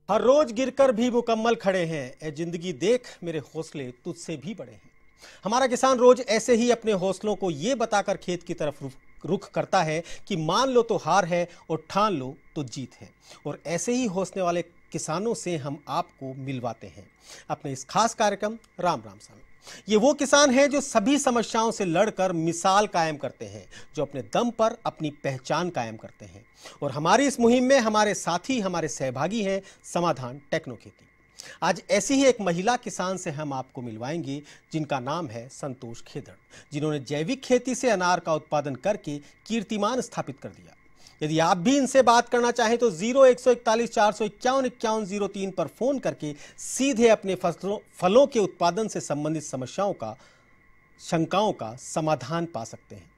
हर रोज गिरकर भी मुकम्मल खड़े हैं, ए जिंदगी देख मेरे हौसले तुझसे भी बड़े हैं। हमारा किसान रोज ऐसे ही अपने हौसलों को ये बताकर खेत की तरफ रुख करता है कि मान लो तो हार है और ठान लो तो जीत है। और ऐसे ही हौसले वाले किसानों से हम आपको मिलवाते हैं अपने इस खास कार्यक्रम राम राम सा में। ये वो किसान हैं जो सभी समस्याओं से लड़कर मिसाल कायम करते हैं, जो अपने दम पर अपनी पहचान कायम करते हैं। और हमारी इस मुहिम में हमारे साथी, हमारे सहभागी हैं समाधान टेक्नो खेती। आज ऐसी ही एक महिला किसान से हम आपको मिलवाएंगे जिनका नाम है संतोष खेदड़, जिन्होंने जैविक खेती से अनार का उत्पादन करके कीर्तिमान स्थापित कर दिया। यदि आप भी इनसे बात करना चाहें तो 0141 451 5103 पर फोन करके सीधे अपने फलों के उत्पादन से संबंधित समस्याओं का, शंकाओं का समाधान पा सकते हैं।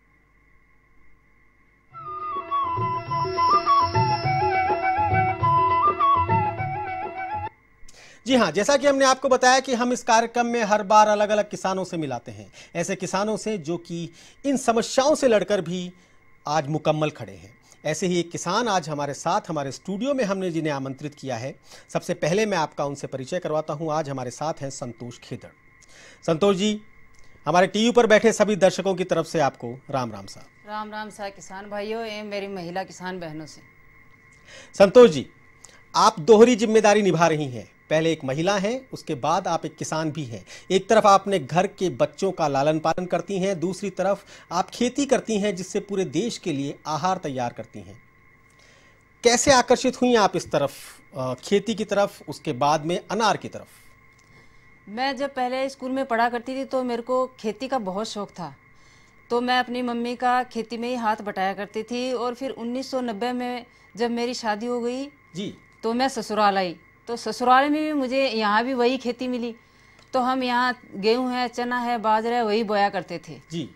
जी हाँ, जैसा कि हमने आपको बताया कि हम इस कार्यक्रम में हर बार अलग अलग किसानों से मिलाते हैं, ऐसे किसानों से जो कि इन समस्याओं से लड़कर भी आज मुकम्मल खड़े हैं। ऐसे ही एक किसान आज हमारे साथ हमारे स्टूडियो में हमने जिन्हें आमंत्रित किया है। सबसे पहले मैं आपका उनसे परिचय करवाता हूं। आज हमारे साथ हैं संतोष खेदड़। संतोष जी, हमारे टीवी पर बैठे सभी दर्शकों की तरफ से आपको राम राम सा। राम राम सा किसान भाइयों एवं मेरी महिला किसान बहनों से। संतोष जी, आप दोहरी जिम्मेदारी निभा रही हैं। पहले एक महिला हैं, उसके बाद आप एक किसान भी हैं। एक तरफ आप अपने घर के बच्चों का लालन पालन करती हैं, दूसरी तरफ आप खेती करती हैं जिससे पूरे देश के लिए आहार तैयार करती हैं। कैसे आकर्षित हुई आप इस तरफ, खेती की तरफ, उसके बाद में अनार की तरफ? मैं जब पहले स्कूल में पढ़ा करती थी तो मेरे को खेती का बहुत शौक था, तो मैं अपनी मम्मी का खेती में ही हाथ बटाया करती थी। और फिर 1990 में जब मेरी शादी हो गई जी, तो मैं ससुराल आई, तो ससुराल में भी मुझे यहाँ भी वही खेती मिली। तो हम यहाँ गेहूँ है, चना है, बाजरा है, वही बोया करते थे जी।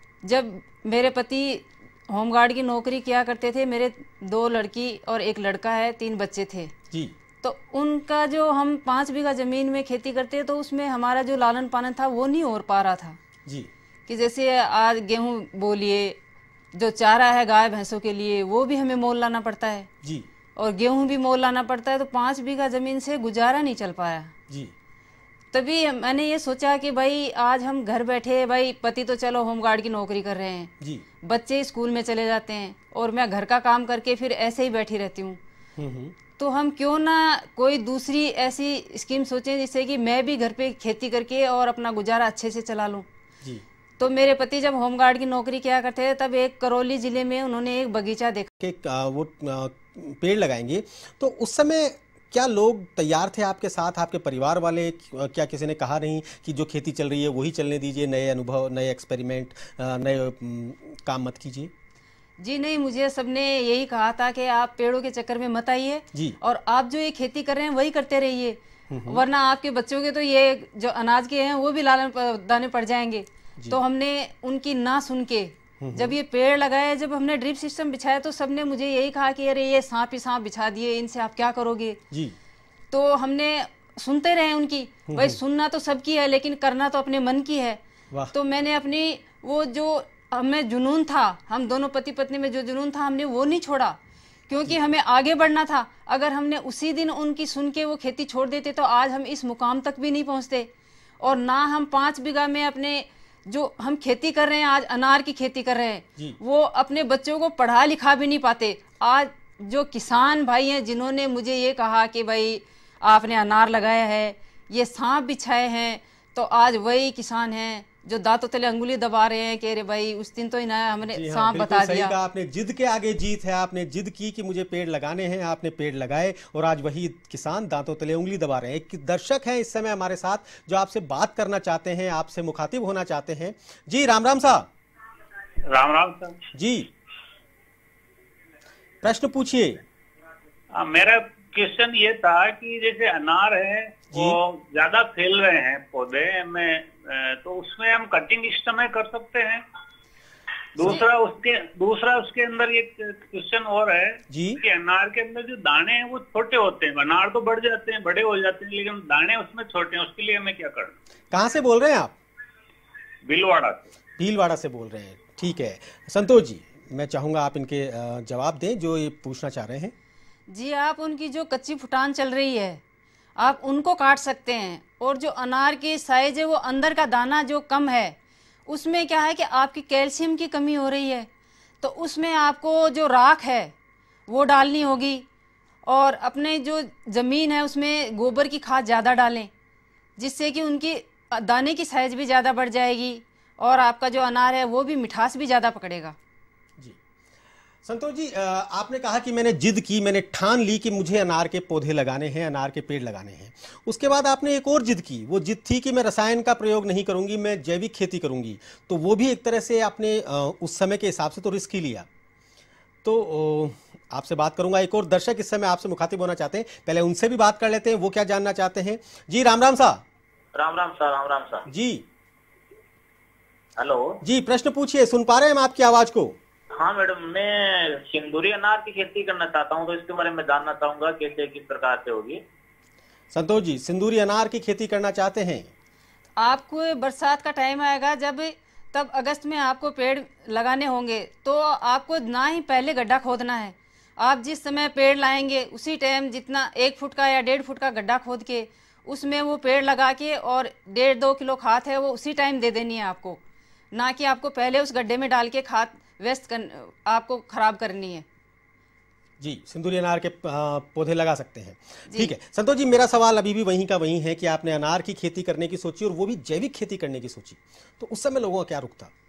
जब मेरे पति होमगार्ड की नौकरी किया करते थे, मेरे 2 लड़की और 1 लड़का है, 3 बच्चे थे जी। तो उनका जो हम 5 बीघा जमीन में खेती करते तो उसमें हमारा जो लालन पालन था वो नहीं हो पा रहा था जी। कि जैसे आज गेहूँ बोलिए, जो चारा है गाय भैंसों के लिए वो भी हमें मोल लाना पड़ता है जी, और गेहूं भी मोल लाना पड़ता है, तो 5 बीघा जमीन से गुजारा नहीं चल पाया जी। तभी मैंने ये सोचा कि भाई आज हम घर बैठे, भाई पति तो चलो होमगार्ड की नौकरी कर रहे हैं जी, बच्चे स्कूल में चले जाते हैं और मैं घर का काम करके फिर ऐसे ही बैठी रहती हूँ, तो हम क्यों ना कोई दूसरी ऐसी स्कीम सोचें जिससे कि मैं भी घर पे खेती करके और अपना गुजारा अच्छे से चला लूँ। जी। तो मेरे पति जब होमगार्ड की नौकरी किया करते थे तब एक करौली जिले में उन्होंने एक बगीचा देखा, वो पेड़ लगाएंगे, तो उस समय क्या लोग तैयार थे आपके साथ, आपके परिवार वाले? क्या किसी ने कहा नहीं कि जो खेती चल रही है वही चलने दीजिए, नए अनुभव, नए एक्सपेरिमेंट, नए काम मत कीजिए? जी नहीं, मुझे सबने यही कहा था कि आप पेड़ों के चक्कर में मत आइए और आप जो ये खेती कर रहे हैं वही करते रहिए, वरना आपके बच्चों के तो ये जो अनाज के हैं वो भी लालन दाने पड़ जाएंगे। तो हमने उनकी ना सुन के जब ये पेड़ लगाए, जब हमने ड्रिप सिस्टम बिछाया तो सबने मुझे यही कहा कि अरे ये सांप ही सांप बिछा दिए, इनसे आप क्या करोगे जी। तो हमने सुनते रहे उनकी, भाई सुनना तो सबकी है लेकिन करना तो अपने मन की है। तो मैंने अपनी वो जो हमें जुनून था, हम दोनों पति पत्नी में जो जुनून था हमने वो नहीं छोड़ा, क्योंकि हमें आगे बढ़ना था। अगर हमने उसी दिन उनकी सुन के वो खेती छोड़ देते तो आज हम इस मुकाम तक भी नहीं पहुंचते, और ना हम 5 बीघा में अपने जो हम खेती कर रहे हैं, आज अनार की खेती कर रहे हैं, वो अपने बच्चों को पढ़ा लिखा भी नहीं पाते। आज जो किसान भाई हैं जिन्होंने मुझे ये कहा कि भाई आपने अनार लगाया है, ये सांप बिछाए हैं, तो आज वही किसान हैं जो दांतों तले अंगुली दबा रहे हैं कि अरे भाई उस दिन तो ही ना हमने सांप बता दिया। सही कहा आपने, जिद के आगे जीत है। आपने जिद की कि मुझे पेड़ लगाने हैं, आपने पेड़ लगाए और आज वही किसान दांतों तले उंगली दबा रहे हैं। एक दर्शक हैं इस समय हमारे साथ जो आपसे बात करना चाहते हैं, आपसे मुखातिब होना चाहते हैं। जी राम राम साहब। राम राम सर जी, प्रश्न पूछिए। मेरा क्वेश्चन ये था कि जैसे अनार है वो ज्यादा फैल रहे हैं पौधे में, तो उसमें हम कटिंग सिस्टम कर सकते हैं? दूसरा उसके अंदर एक क्वेश्चन और है जी कि अनार के अंदर जो दाने हैं वो छोटे होते हैं, अनार तो बढ़ जाते हैं, बड़े हो जाते हैं, लेकिन दाने उसमें छोटे हैं, उसके लिए हमें क्या करना? कहाँ से बोल रहे हैं आप? भीलवाड़ा से। भीलवाड़ा से बोल रहे हैं, ठीक है। संतोष जी, मैं चाहूंगा आप इनके जवाब दें जो ये पूछना चाह रहे हैं। जी, आप उनकी जो कच्ची फुटान चल रही है आप उनको काट सकते हैं, और जो अनार की साइज है वो अंदर का दाना जो कम है उसमें क्या है कि आपकी कैल्शियम की कमी हो रही है, तो उसमें आपको जो राख है वो डालनी होगी, और अपने जो ज़मीन है उसमें गोबर की खाद ज़्यादा डालें, जिससे कि उनकी दाने की साइज भी ज़्यादा बढ़ जाएगी और आपका जो अनार है वो भी मिठास भी ज़्यादा पकड़ेगा। जी संतोष जी, आपने कहा कि मैंने जिद की, मैंने ठान ली कि मुझे अनार के पौधे लगाने हैं, अनार के पेड़ लगाने हैं। उसके बाद आपने एक और जिद की, वो जिद थी कि मैं रसायन का प्रयोग नहीं करूंगी, मैं जैविक खेती करूंगी। तो वो भी एक तरह से आपने उस समय के हिसाब से तो रिस्क ही लिया। तो आपसे बात करूंगा, एक और दर्शक इस समय आपसे मुखातिब होना चाहते हैं, पहले उनसे भी बात कर लेते हैं, वो क्या जानना चाहते हैं। जी राम राम सा। राम राम सा। राम राम सा जी। हेलो जी, प्रश्न पूछिए, सुन पा रहे हैं हम आपकी आवाज को। हाँ मैडम, मैं सिंदूरी अनार की खेती करना चाहता हूँ, तो इसके बारे में जानना चाहूंगा कैसे किस प्रकार से होगी। संतोष जी, सिंदूरी अनार की खेती करना चाहते हैं। आपको बरसात का टाइम आएगा तब अगस्त में आपको पेड़ लगाने होंगे, तो आपको ना ही पहले गड्ढा खोदना है। आप जिस समय पेड़ लाएंगे उसी टाइम जितना 1 फुट का या 1.5 फुट का गड्ढा खोद के उसमें वो पेड़ लगा के और 1.5-2 किलो खाद है वो उसी टाइम दे देनी है आपको, ना कि आपको पहले उस गड्ढे में डाल के खाद आपको खराब करनी है। जी, सिंदूरी अनार के पौधे लगा सकते हैं। ठीक है संतोष जी, मेरा सवाल अभी भी वहीं का वहीं है कि आपने अनार की खेती करने की सोची और वो भी जैविक खेती करने की सोची, तो उस समय लोगों का क्या रुख था?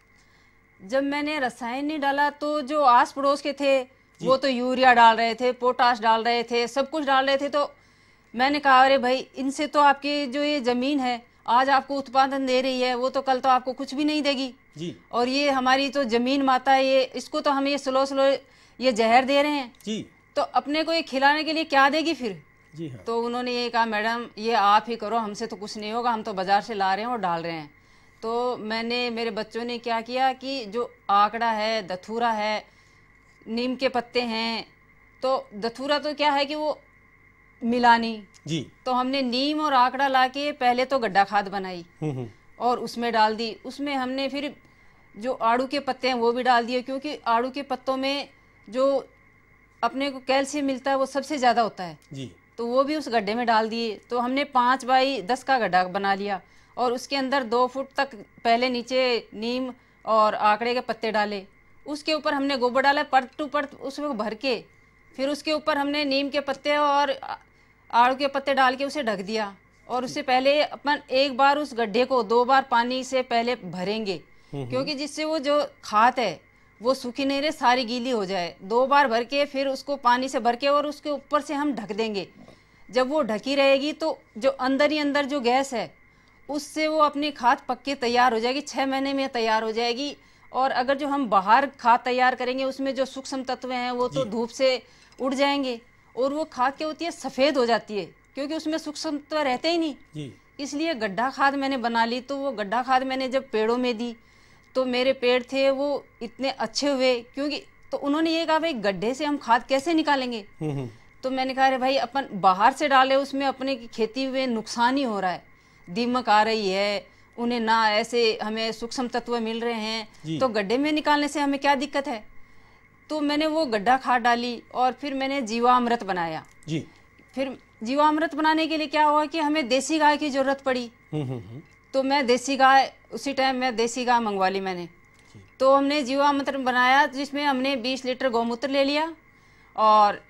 जब मैंने रसायन नहीं डाला तो जो आस पड़ोस के थे वो तो यूरिया डाल रहे थे, पोटाश डाल रहे थे, सब कुछ डाल रहे थे। तो मैंने कहा अरे भाई, इनसे तो आपकी जो ये ज़मीन है आज आपको उत्पादन दे रही है, वो तो कल तो आपको कुछ भी नहीं देगी जी। और ये हमारी तो ज़मीन माता है, ये इसको तो हम ये स्लो ये जहर दे रहे हैं जी, तो अपने को ये खिलाने के लिए क्या देगी फिर। जी हाँ। तो उन्होंने ये कहा मैडम ये आप ही करो, हमसे तो कुछ नहीं होगा, हम तो बाज़ार से ला रहे हैं और डाल रहे हैं। तो मेरे बच्चों ने क्या किया कि जो आंकड़ा है, धतूरा है, नीम के पत्ते हैं, तो धतूरा तो क्या है कि वो मिलानी जी, तो हमने नीम और आंकड़ा लाके पहले तो गड्ढा खाद बनाई और उसमें डाल दी। उसमें हमने फिर जो आड़ू के पत्ते हैं वो भी डाल दिए, क्योंकि आड़ू के पत्तों में जो अपने को कैल्शियम मिलता है वो सबसे ज़्यादा होता है जी। तो वो भी उस गड्ढे में डाल दिए। तो हमने 5 बाई 10 का गड्ढा बना लिया और उसके अंदर 2 फुट तक पहले नीचे नीम और आंकड़े के पत्ते डाले, उसके ऊपर हमने गोबर डाला परत टू परत उसमें भर के, फिर उसके ऊपर हमने नीम के पत्ते और आड़ू के पत्ते डाल के उसे ढक दिया। और उससे पहले अपन एक बार उस गड्ढे को 2 बार पानी से पहले भरेंगे, क्योंकि जिससे वो जो खाद है वो सूखी नहीं रहे, सारी गीली हो जाए। 2 बार भर के फिर उसको पानी से भर के और उसके ऊपर से हम ढक देंगे। जब वो ढकी रहेगी तो जो अंदर ही अंदर जो गैस है उससे वो अपनी खाद पक्के तैयार हो जाएगी, 6 महीने में तैयार हो जाएगी। और अगर जो हम बाहर खाद तैयार करेंगे उसमें जो सूक्ष्म तत्व हैं वो तो धूप से उड़ जाएंगे और वो खाद क्या होती है, सफ़ेद हो जाती है, क्योंकि उसमें सूक्ष्म तत्व रहते ही नहीं जी। इसलिए गड्ढा खाद मैंने बना ली। तो वो गड्ढा खाद मैंने जब पेड़ों में दी तो मेरे पेड़ थे वो इतने अच्छे हुए, क्योंकि तो उन्होंने ये कहा भाई गड्ढे से हम खाद कैसे निकालेंगे। तो मैंने कहा अरे भाई अपन बाहर से डाले उसमें अपने की खेती में नुकसान ही हो रहा है, दीमक आ रही है, उन्हें ना ऐसे हमें सूक्ष्म तत्व मिल रहे हैं, तो गड्ढे में निकालने से हमें क्या दिक्कत है। तो मैंने वो गड्ढा खाद डाली और फिर मैंने जीवामृत बनाया जी। फिर जीवामृत बनाने के लिए क्या हुआ कि हमें देसी गाय की जरूरत पड़ी। तो मैं देसी गाय उसी टाइम में देसी गाय मंगवा ली मैंने। तो हमने जीवामृत बनाया जिसमें हमने 20 लीटर गौमूत्र ले लिया और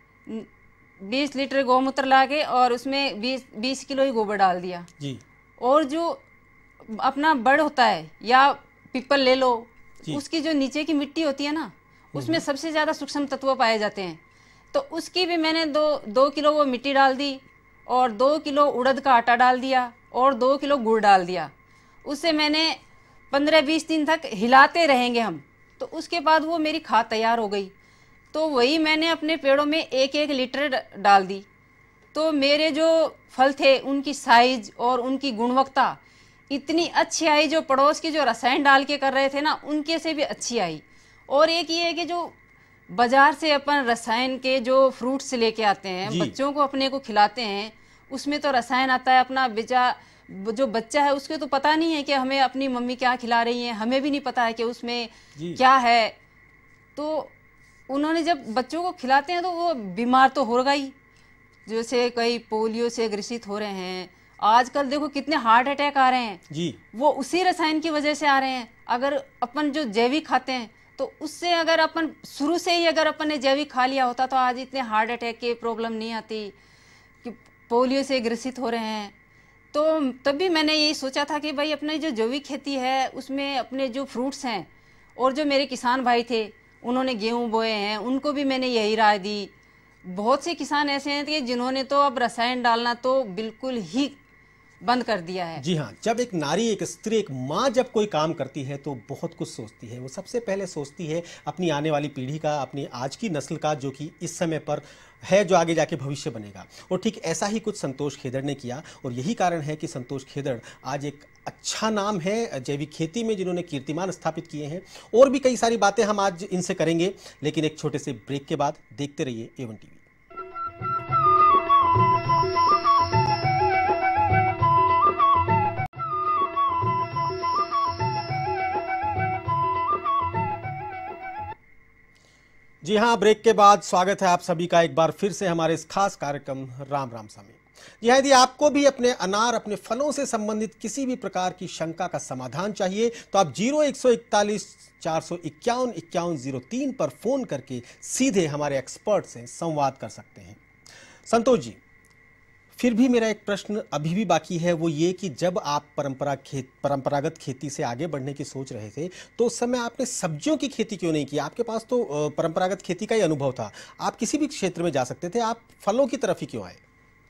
20 लीटर गौमूत्र ला के और उसमें 20 किलो ही गोबर डाल दिया जी। और जो अपना बड़ होता है या पीपल ले लो, उसकी जो नीचे की मिट्टी होती है ना उसमें सबसे ज़्यादा सूक्ष्म तत्व पाए जाते हैं। तो उसकी भी मैंने 2 किलो वो मिट्टी डाल दी और 2 किलो उड़द का आटा डाल दिया और 2 किलो गुड़ डाल दिया। उससे मैंने 15-20 दिन तक हिलाते रहेंगे हम, तो उसके बाद वो मेरी खाद तैयार हो गई। तो वही मैंने अपने पेड़ों में 1-1 लीटर डाल दी। तो मेरे जो फल थे उनकी साइज और उनकी गुणवत्ता इतनी अच्छी आई, जो पड़ोस की जो रसायन डाल के कर रहे थे ना उनके से भी अच्छी आई। और एक ये है कि जो बाजार से अपन रसायन के जो फ्रूट्स लेके आते हैं बच्चों को अपने को खिलाते हैं, उसमें तो रसायन आता है। अपना जो बच्चा है उसके तो पता नहीं है कि हमें अपनी मम्मी क्या खिला रही है, हमें भी नहीं पता है कि उसमें क्या है। तो उन्होंने जब बच्चों को खिलाते हैं तो वो बीमार तो होगा ही, जैसे कई पोलियो से ग्रसित हो रहे हैं आजकल, देखो कितने हार्ट अटैक आ रहे हैं जी, वो उसी रसायन की वजह से आ रहे हैं। अगर अपन जो जैविक खाते हैं तो उससे अगर अपन शुरू से ही अगर अपन ने जैविक खा लिया होता तो आज इतने हार्ट अटैक की प्रॉब्लम नहीं आती कि पोलियो से ग्रसित हो रहे हैं। तो तभी मैंने यही सोचा था कि भाई अपने जो जैविक खेती है उसमें अपने जो फ्रूट्स हैं, और जो मेरे किसान भाई थे उन्होंने गेहूं बोए हैं उनको भी मैंने यही राय दी। बहुत से किसान ऐसे हैं कि जिन्होंने तो अब रसायन डालना तो बिल्कुल ही बंद कर दिया है। जी हाँ, जब एक नारी, एक स्त्री, एक माँ जब कोई काम करती है तो बहुत कुछ सोचती है। वो सबसे पहले सोचती है अपनी आने वाली पीढ़ी का, अपनी आज की नस्ल का, जो कि इस समय पर है, जो आगे जाके भविष्य बनेगा। और ठीक ऐसा ही कुछ संतोष खेदड़ ने किया, और यही कारण है कि संतोष खेदड़ आज एक अच्छा नाम है जैविक खेती में, जिन्होंने कीर्तिमान स्थापित किए हैं। और भी कई सारी बातें हम आज इनसे करेंगे, लेकिन एक छोटे से ब्रेक के बाद देखते रहिए A1 TV। जी हाँ, ब्रेक के बाद स्वागत है आप सभी का एक बार फिर से हमारे इस खास कार्यक्रम राम राम सा में। जी हाँ, यदि आपको भी अपने अनार, अपने फलों से संबंधित किसी भी प्रकार की शंका का समाधान चाहिए तो आप 0141 451 5103 पर फोन करके सीधे हमारे एक्सपर्ट से संवाद कर सकते हैं। संतोष जी, फिर भी मेरा एक प्रश्न अभी भी बाकी है, वो ये कि जब आप परंपरागत खेती से आगे बढ़ने की सोच रहे थे तो उस समय आपने सब्जियों की खेती क्यों नहीं की? आपके पास तो परंपरागत खेती का ही अनुभव था, आप किसी भी क्षेत्र में जा सकते थे, आप फलों की तरफ ही क्यों आए?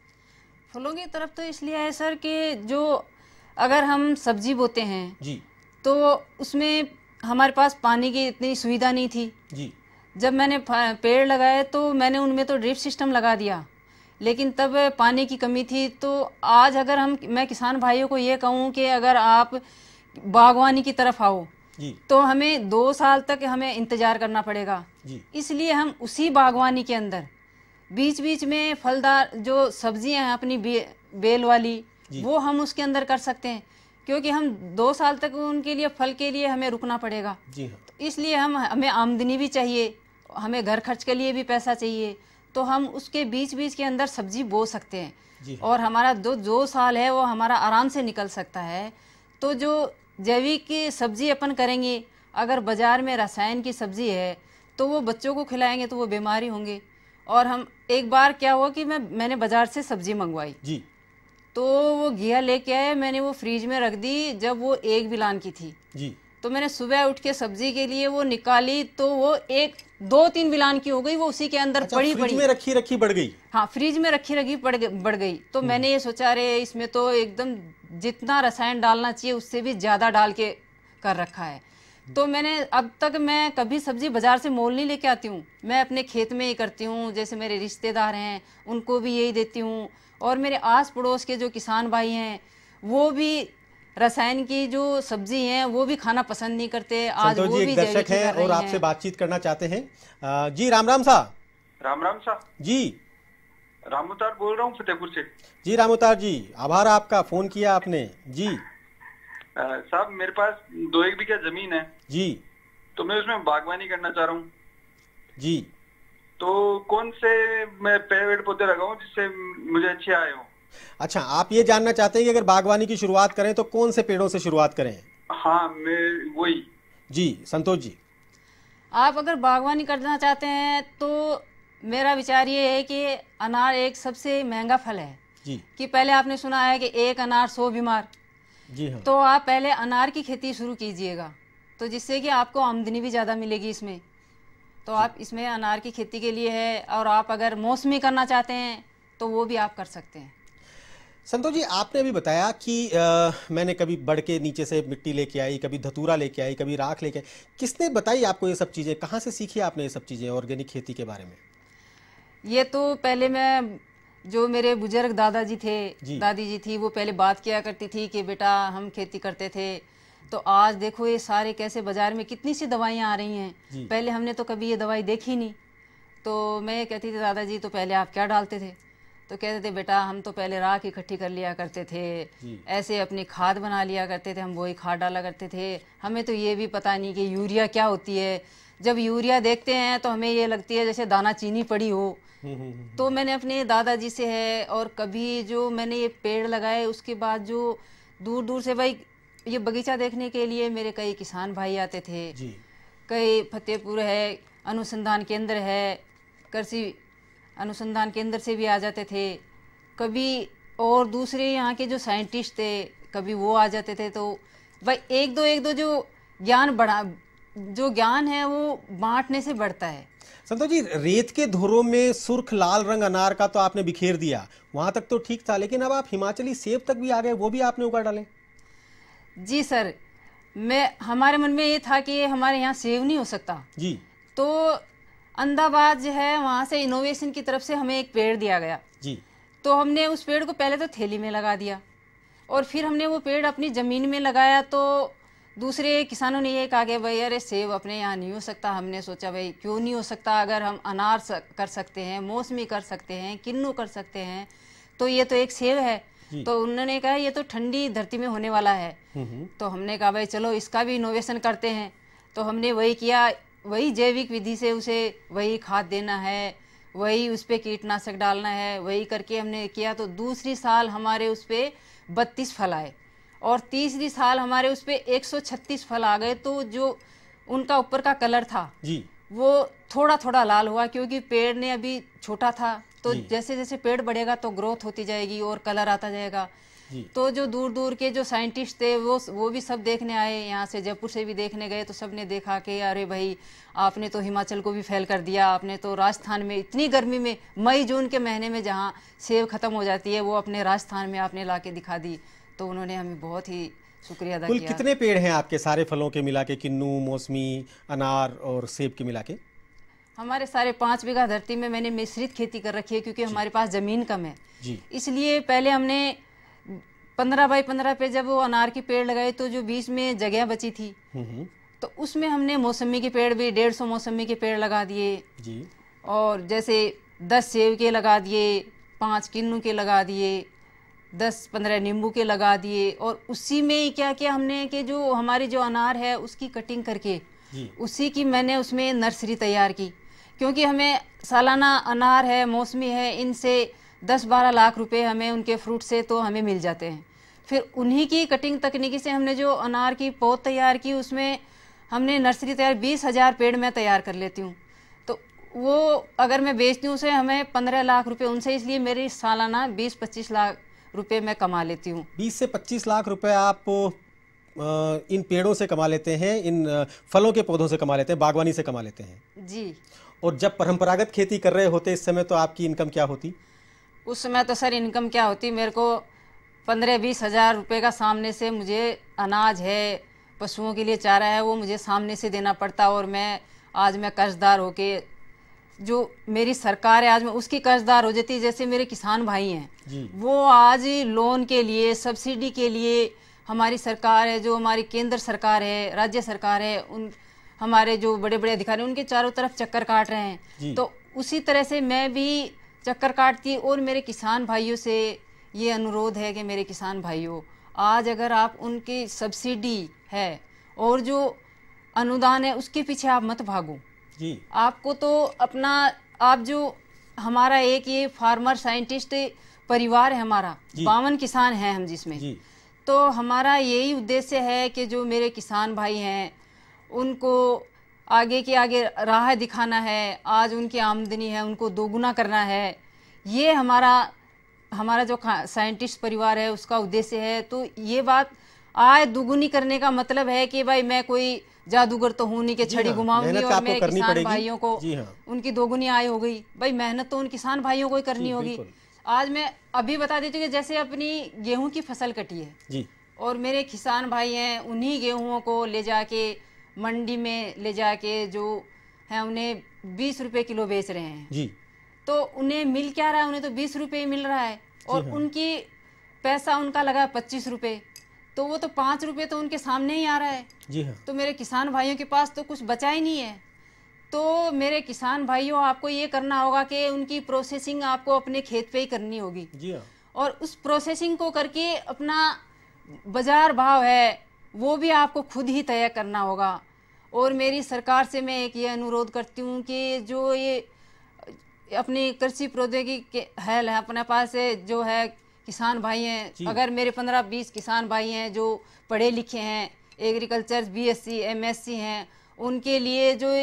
फलों की तरफ तो इसलिए है सर कि जो अगर हम सब्जी बोते हैं जी, तो उसमें हमारे पास पानी की इतनी सुविधा नहीं थी जी। जब मैंने पेड़ लगाए तो मैंने उनमें तो ड्रिप सिस्टम लगा दिया, लेकिन तब पानी की कमी थी। तो आज अगर मैं किसान भाइयों को ये कहूँ कि अगर आप बागवानी की तरफ आओ जी, तो हमें 2 साल तक हमें इंतजार करना पड़ेगा जी। इसलिए हम उसी बागवानी के अंदर बीच बीच में फलदार जो सब्जियां हैं अपनी बेल वाली, वो हम उसके अंदर कर सकते हैं, क्योंकि हम 2 साल तक उनके लिए फल के लिए हमें रुकना पड़ेगा। जी हाँ। तो इसलिए हमें आमदनी भी चाहिए, हमें घर खर्च के लिए भी पैसा चाहिए, तो हम उसके बीच बीच के अंदर सब्जी बो सकते हैं जी। और हमारा जो साल है वो हमारा आराम से निकल सकता है। तो जो जैविक की सब्जी अपन करेंगे, अगर बाजार में रसायन की सब्जी है तो वो बच्चों को खिलाएंगे तो वो बीमारी होंगे। और हम एक बार क्या हुआ कि मैंने बाजार से सब्जी मंगवाई जी, तो वो घिया लेके आए, मैंने वो फ्रीज में रख दी जब वो 1 बिलान की थी जी। तो मैंने सुबह उठ के सब्जी के लिए वो निकाली तो वो 2-3 बिलान की हो गई, वो उसी के अंदर पड़ी फ्रिज में रखी बढ़ गई। हाँ, फ्रिज में रखी बढ़ गई। तो मैंने ये सोचा अरे इसमें तो एकदम जितना रसायन डालना चाहिए उससे भी ज्यादा डाल के कर रखा है। तो मैंने अब तक मैं कभी सब्जी बाजार से मोल नहीं लेके आती हूँ, मैं अपने खेत में ही करती हूँ। जैसे मेरे रिश्तेदार हैं उनको भी यही देती हूँ, और मेरे आस पड़ोस के जो किसान भाई हैं वो भी रसायन की जो सब्जी हैं वो भी खाना पसंद नहीं करते। आज वो भी दर्शक हैं और आपसे बातचीत करना चाहते हैं। जी राम राम सा। राम राम सा जी, रामोतार बोल रहा हूँ फतेहपुर से। जी रामोतार जी, आभार आपका, फोन किया आपने जी। साहब मेरे पास 2-1 बीघा जमीन है जी, तो मैं उसमें बागवानी करना चाह रहा हूँ जी। तो कौन से मैं पेड़ पौधे लगाऊं जिससे मुझे अच्छी आय हो? अच्छा, आप ये जानना चाहते हैं कि अगर बागवानी की शुरुआत करें तो कौन से पेड़ों से शुरुआत करें? हाँ, मैं वही। जी संतोष जी, आप अगर बागवानी करना चाहते हैं तो मेरा विचार ये है कि अनार एक सबसे महंगा फल है जी। कि पहले आपने सुना है कि 1 अनार 100 बीमार जी हाँ। तो आप पहले अनार की खेती शुरू कीजिएगा, तो जिससे कि आपको आमदनी भी ज़्यादा मिलेगी इसमें। तो आप इसमें अनार की खेती के लिए है, और आप अगर मौसमी करना चाहते हैं तो वो भी आप कर सकते हैं। संतोष जी, आपने अभी बताया कि मैंने कभी बढ़ के नीचे से मिट्टी लेके आई, कभी धतूरा लेके आई, कभी राख लेके आई। किसने बताई आपको ये सब चीज़ें? कहाँ से सीखी आपने ये सब चीज़ें ऑर्गेनिक खेती के बारे में? ये तो पहले मैं, जो मेरे बुजुर्ग दादाजी थे, दादी जी थी, वो पहले बात किया करती थी कि बेटा हम खेती करते थे। तो आज देखो ये सारे कैसे बाजार में कितनी सी दवाइयाँ आ रही हैं, पहले हमने तो कभी ये दवाई देखी नहीं। तो मैं कहती थी दादाजी तो पहले आप क्या डालते थे? तो कहते थे बेटा हम तो पहले राख इकट्ठी कर लिया करते थे, ऐसे अपनी खाद बना लिया करते थे, हम वही खाद डाला करते थे, हमें तो ये भी पता नहीं कि यूरिया क्या होती है। जब यूरिया देखते हैं तो हमें ये लगती है जैसे दाना चीनी पड़ी हो। तो मैंने अपने दादाजी से है, और कभी जो मैंने ये पेड़ लगाए उसके बाद जो दूर दूर से भाई ये बगीचा देखने के लिए मेरे कई किसान भाई आते थे जी। कई फतेहपुर है अनुसंधान केंद्र है, कृषि अनुसंधान केंद्र से भी आ जाते थे कभी, और दूसरे यहाँ के जो साइंटिस्ट थे कभी वो आ जाते थे। तो भाई एक दो जो ज्ञान है वो बांटने से बढ़ता है। संतोष जी, रेत के धुरों में सुर्ख लाल रंग अनार का तो आपने बिखेर दिया, वहां तक तो ठीक था, लेकिन अब आप हिमाचली सेब तक भी आ गए, वो भी आपने उगा डाले। जी सर, हमारे मन में ये था कि हमारे यहाँ सेब नहीं हो सकता जी। तो अहमदाबाद जो है वहाँ से इनोवेशन की तरफ से हमें एक पेड़ दिया गया जी। तो हमने उस पेड़ को पहले तो थैली में लगा दिया, और फिर हमने वो पेड़ अपनी ज़मीन में लगाया। तो दूसरे किसानों ने ये कहा कि भाई अरे सेब अपने यहाँ नहीं हो सकता। हमने सोचा भाई क्यों नहीं हो सकता, अगर हम अनार कर सकते हैं, मौसमी कर सकते हैं, किन्नू कर सकते हैं, तो ये तो एक सेब है। तो उन्होंने कहा ये तो ठंडी धरती में होने वाला है। तो हमने कहा भाई चलो इसका भी इनोवेशन करते हैं। तो हमने वही किया, वही जैविक विधि से उसे वही खाद देना है, वही उस पर कीटनाशक डालना है, वही करके हमने किया। तो दूसरी साल हमारे उस पर 32 फल आए, और तीसरी साल हमारे उस पर 136 फल आ गए। तो जो उनका ऊपर का कलर था जी, वो थोड़ा थोड़ा लाल हुआ, क्योंकि पेड़ ने अभी छोटा था। तो जैसे जैसे पेड़ बढ़ेगा तो ग्रोथ होती जाएगी और कलर आता जाएगा। तो जो दूर दूर के जो साइंटिस्ट थे वो भी सब देखने आए, यहाँ से जयपुर से भी देखने गए। तो सब ने देखा कि अरे भाई आपने तो हिमाचल को भी फेल कर दिया, आपने तो राजस्थान में इतनी गर्मी में मई जून के महीने में जहाँ सेब खत्म हो जाती है वो अपने राजस्थान में आपने ला के दिखा दी। तो उन्होंने हमें बहुत ही शुक्रिया अदा किया। कुल कितने पेड़ हैं आपके सारे फलों के मिला के, किन्नू, मौसमी, अनार और सेब के मिला के? हमारे सारे 5 बीघा धरती में मैंने मिश्रित खेती कर रखी है, क्योंकि हमारे पास ज़मीन कम है जी। इसलिए पहले हमने 15 बाई 15 पे जब वो अनार के पेड़ लगाए तो जो बीच में जगह बची थी तो उसमें हमने मौसमी के पेड़ भी 150 मौसमी के पेड़ लगा दिए जी। और जैसे 10 सेब के लगा दिए, 5 किन्नू के लगा दिए, 10-15 नींबू के लगा दिए। और उसी में क्या किया हमने कि जो हमारी जो अनार है उसकी कटिंग करके उसी की मैंने उसमें नर्सरी तैयार की, क्योंकि हमें सालाना अनार है, मौसमी है, इनसे 10-12 लाख रुपए हमें उनके फ्रूट से तो हमें मिल जाते हैं। फिर उन्हीं की कटिंग तकनीकी से हमने जो अनार की पौध तैयार की, उसमें हमने नर्सरी तैयार 20,000 पेड़ मैं तैयार कर लेती हूँ। तो वो अगर मैं बेचती हूँ उसे हमें 15 लाख रुपए उनसे, इसलिए मेरी सालाना 20-25 लाख रुपए मैं कमा लेती हूँ। 20 से 25 लाख रुपए आप इन पेड़ों से कमा लेते हैं, इन फलों के पौधों से कमा लेते हैं, बागवानी से कमा लेते हैं जी। और जब परंपरागत खेती कर रहे होते इस समय तो आपकी इनकम क्या होती? उस समय तो सर इनकम क्या होती, मेरे को 15-20 हज़ार रुपये का सामने से मुझे अनाज है, पशुओं के लिए चारा है, वो मुझे सामने से देना पड़ता। और आज मैं कर्जदार होके, जो मेरी सरकार है आज मैं उसकी कर्जदार हो जाती। जैसे मेरे किसान भाई हैं वो आज लोन के लिए, सब्सिडी के लिए, हमारी सरकार है जो हमारी केंद्र सरकार है, राज्य सरकार है, उन हमारे जो बड़े बड़े अधिकारी उनके चारों तरफ चक्कर काट रहे हैं। तो उसी तरह से मैं भी चक्कर काटती। और मेरे किसान भाइयों से ये अनुरोध है कि मेरे किसान भाइयों, आज अगर आप उनकी सब्सिडी है और जो अनुदान है उसके पीछे आप मत भागो जी। आपको तो अपना, आप जो हमारा एक ये फार्मर साइंटिस्ट परिवार है, हमारा 52 किसान हैं हम जिसमें जी। तो हमारा यही उद्देश्य है कि जो मेरे किसान भाई हैं उनको आगे के आगे राह दिखाना है। आज उनकी आमदनी है उनको दोगुना करना है, ये हमारा जो साइंटिस्ट परिवार है उसका उद्देश्य है। तो ये बात आय दुगुनी करने का मतलब है कि भाई मैं कोई जादूगर तो हूं नहीं कि छड़ी घुमाऊंगी और मेरे किसान भाइयों को उनकी दोगुनी आय हो गई। भाई मेहनत तो उन किसान भाइयों को ही करनी होगी। आज मैं अभी बता देती हूँ कि जैसे अपनी गेहूं की फसल कटी है जी। और मेरे किसान भाई हैं उन्हीं गेहूं को ले जाके मंडी में ले जाके जो है उन्हें 20 रुपए किलो बेच रहे हैं जी। तो उन्हें मिल क्या रहा है, उन्हें तो 20 रुपए ही मिल रहा है। और उनकी पैसा उनका लगा 25 रुपए, तो वो तो 5 रुपए तो उनके सामने ही आ रहा है जी हाँ। तो मेरे किसान भाइयों के पास तो कुछ बचा ही नहीं है। तो मेरे किसान भाइयों आपको ये करना होगा कि उनकी प्रोसेसिंग आपको अपने खेत पे ही करनी होगी जी हाँ। और उस प्रोसेसिंग को करके अपना बाजार भाव है वो भी आपको खुद ही तय करना होगा। और मेरी सरकार से मैं एक ये अनुरोध करती हूँ कि जो ये अपनी कृषि प्रौद्योगिकी है अपने पास जो है किसान भाई हैं, अगर मेरे 15-20 किसान भाई हैं जो पढ़े लिखे हैं, एग्रीकल्चर BSc MSc हैं, उनके लिए जो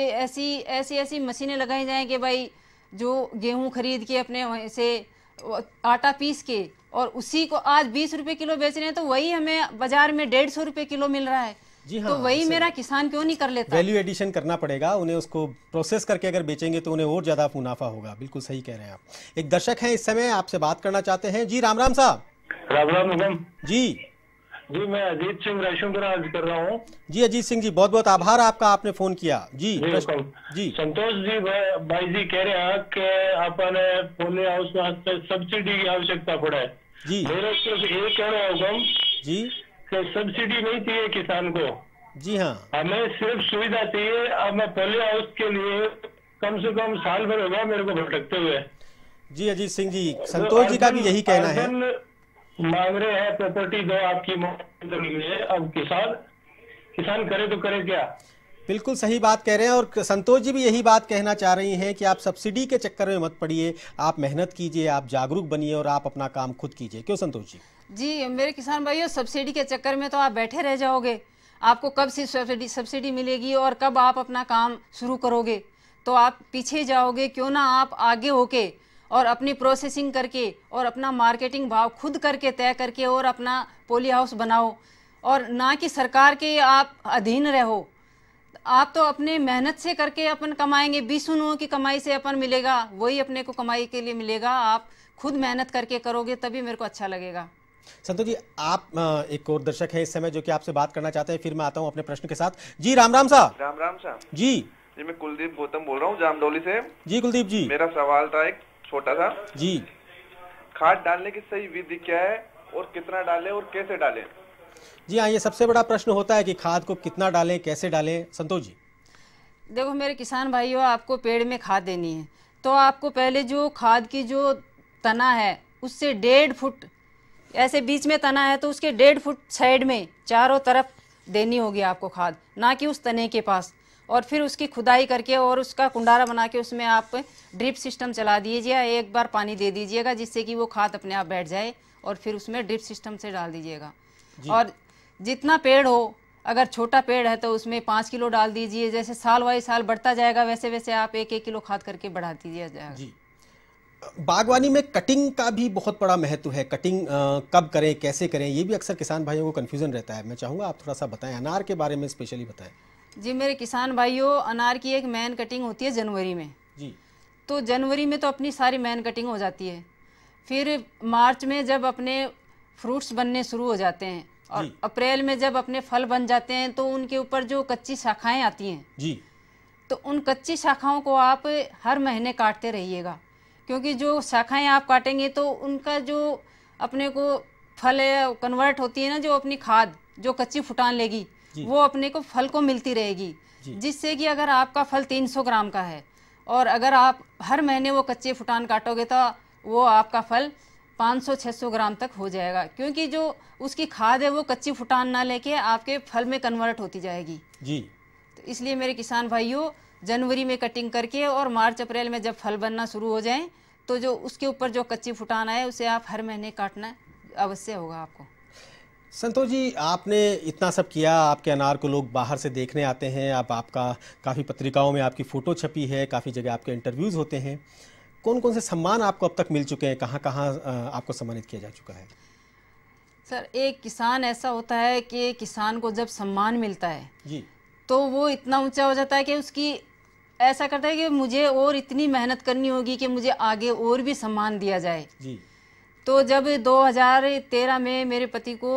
ऐसी मशीनें लगाई जाएं कि भाई जो गेहूं खरीद के अपने वहीं से आटा पीस के और उसी को आज 20 रुपए किलो बेच रहे हैं, तो वही हमें बाजार में 150 रुपए किलो मिल रहा है। जी हाँ, तो वही मेरा किसान क्यों नहीं कर लेता? वैल्यू एडिशन करना पड़ेगा उन्हें, उसको प्रोसेस करके अगर बेचेंगे तो उन्हें और ज्यादा मुनाफा होगा। बिल्कुल सही कह रहे हैं आप। एक दर्शक हैं इस समय आपसे बात करना चाहते हैं। जी राम राम साहब। राम राम निगम जी। जी मैं अजीत सिंह रेशमपुरा कर रहा हूँ। जी अजीत सिंह जी, बहुत बहुत आभार आपका, आपने फोन किया। जी जी संतोष जी भाई जी कह रहे हैं कि अपन पोलियो हाउस वास्ते सब्सिडी की आवश्यकता पड़े जी। मेरे सिर्फ एक कहना होगा जी कि सब्सिडी नहीं चाहिए किसान को। जी हाँ, हमें सिर्फ सुविधा चाहिए। अब मैं पोलियो हाउस के लिए कम से कम साल भर होगा मेरे को भटकते हुए। जी अजीत सिंह जी, संतोष जी का भी यही कहना है। मांग रहे हैं प्रॉपर्टी दो आपकी लिए। अब किसान करे तो करे क्या? बिल्कुल सही बात कह रहे हैं, और संतोष जी भी यही बात कहना चाह रही हैं कि आप सब्सिडी के चक्कर में मत पड़िए, आप मेहनत कीजिए, आप जागरूक बनिए और आप अपना काम खुद कीजिए। क्यों संतोष जी? जी मेरे किसान भाइयों, सब्सिडी के चक्कर में तो आप बैठे रह जाओगे। आपको कब से सब्सिडी मिलेगी और कब आप अपना काम शुरू करोगे? तो आप पीछे जाओगे। क्यों ना आप आगे होके और अपनी प्रोसेसिंग करके और अपना मार्केटिंग भाव खुद करके तय करके और अपना पोली हाउस बनाओ, और ना कि सरकार के आप अधीन रहो। आप तो अपने मेहनत से करके अपन कमाएंगे, 20 की कमाई से अपन मिलेगा, वही अपने को कमाई के लिए मिलेगा। आप खुद मेहनत करके करोगे तभी मेरे को अच्छा लगेगा। संतोष जी, आप एक और दर्शक है इस समय जो कि आपसे बात करना चाहते हैं, फिर मैं आता हूं अपने प्रश्न के साथ। जी राम राम साहब। राम राम साहब। जी जी मैं कुलदीप गौतम बोल रहा हूँ जामडोली से। जी कुलदीप जी, मेरा सवाल था एक छोटा सा। जी खाद डालने की सही विधि क्या है और कितना डालें और कैसे डालें? जी हाँ, ये सबसे बड़ा प्रश्न होता है कि खाद को कितना डालें, कैसे डालें। संतोष जी देखो मेरे किसान भाइयों, आपको पेड़ में खाद देनी है तो आपको पहले जो खाद की जो तना है उससे 1.5 फुट ऐसे बीच में तना है तो उसके 1.5 फुट साइड में चारों तरफ देनी होगी आपको खाद, ना कि उस तने के पास। और फिर उसकी खुदाई करके और उसका कुंडारा बना के उसमें आप ड्रिप सिस्टम चला दीजिएगा। एक बार पानी दे दीजिएगा जिससे कि वो खाद अपने आप बैठ जाए, और फिर उसमें ड्रिप सिस्टम से डाल दीजिएगा। और जितना पेड़ हो, अगर छोटा पेड़ है तो उसमें 5 किलो डाल दीजिए। जैसे साल वाई साल बढ़ता जाएगा वैसे वैसे आप 1-1 किलो खाद करके बढ़ा दीजिए जाएगा। जी, बागवानी में कटिंग का भी बहुत बड़ा महत्व है। कटिंग कब करें, कैसे करें, ये भी अक्सर किसान भाइयों को कन्फ्यूजन रहता है। मैं चाहूँगा आप थोड़ा सा बताएं, अनार के बारे में स्पेशली बताएं। जी मेरे किसान भाइयों, अनार की एक मैन कटिंग होती है जनवरी में। जी तो जनवरी में तो अपनी सारी मैन कटिंग हो जाती है। फिर मार्च में जब अपने फ्रूट्स बनने शुरू हो जाते हैं और अप्रैल में जब अपने फल बन जाते हैं तो उनके ऊपर जो कच्ची शाखाएं आती हैं जी, तो उन कच्ची शाखाओं को आप हर महीने काटते रहिएगा। क्योंकि जो शाखाएं आप काटेंगे तो उनका जो अपने को फल कन्वर्ट होती है ना, जो अपनी खाद जो कच्ची फुटान लेगी वो अपने को फल को मिलती रहेगी। जिससे कि अगर आपका फल 300 ग्राम का है और अगर आप हर महीने वो कच्चे फुटान काटोगे तो वो आपका फल 500-600 ग्राम तक हो जाएगा। क्योंकि जो उसकी खाद है वो कच्ची फुटान ना लेके आपके फल में कन्वर्ट होती जाएगी। जी तो इसलिए मेरे किसान भाइयों, जनवरी में कटिंग करके और मार्च अप्रैल में जब फल बनना शुरू हो जाए तो जो उसके ऊपर जो कच्ची फुटान है उसे आप हर महीने काटना अवश्य होगा आपको। संतोष जी, आपने इतना सब किया, आपके अनार को लोग बाहर से देखने आते हैं, अब आपका काफ़ी पत्रिकाओं में आपकी फ़ोटो छपी है, काफ़ी जगह आपके इंटरव्यूज़ होते हैं। कौन कौन से सम्मान आपको अब तक मिल चुके हैं, कहाँ कहाँ आपको सम्मानित किया जा चुका है? सर, एक किसान ऐसा होता है कि किसान को जब सम्मान मिलता है जी तो वो इतना ऊंचा हो जाता है कि उसकी ऐसा करता है कि मुझे और इतनी मेहनत करनी होगी कि मुझे आगे और भी सम्मान दिया जाए। जी तो जब 2013 में मेरे पति को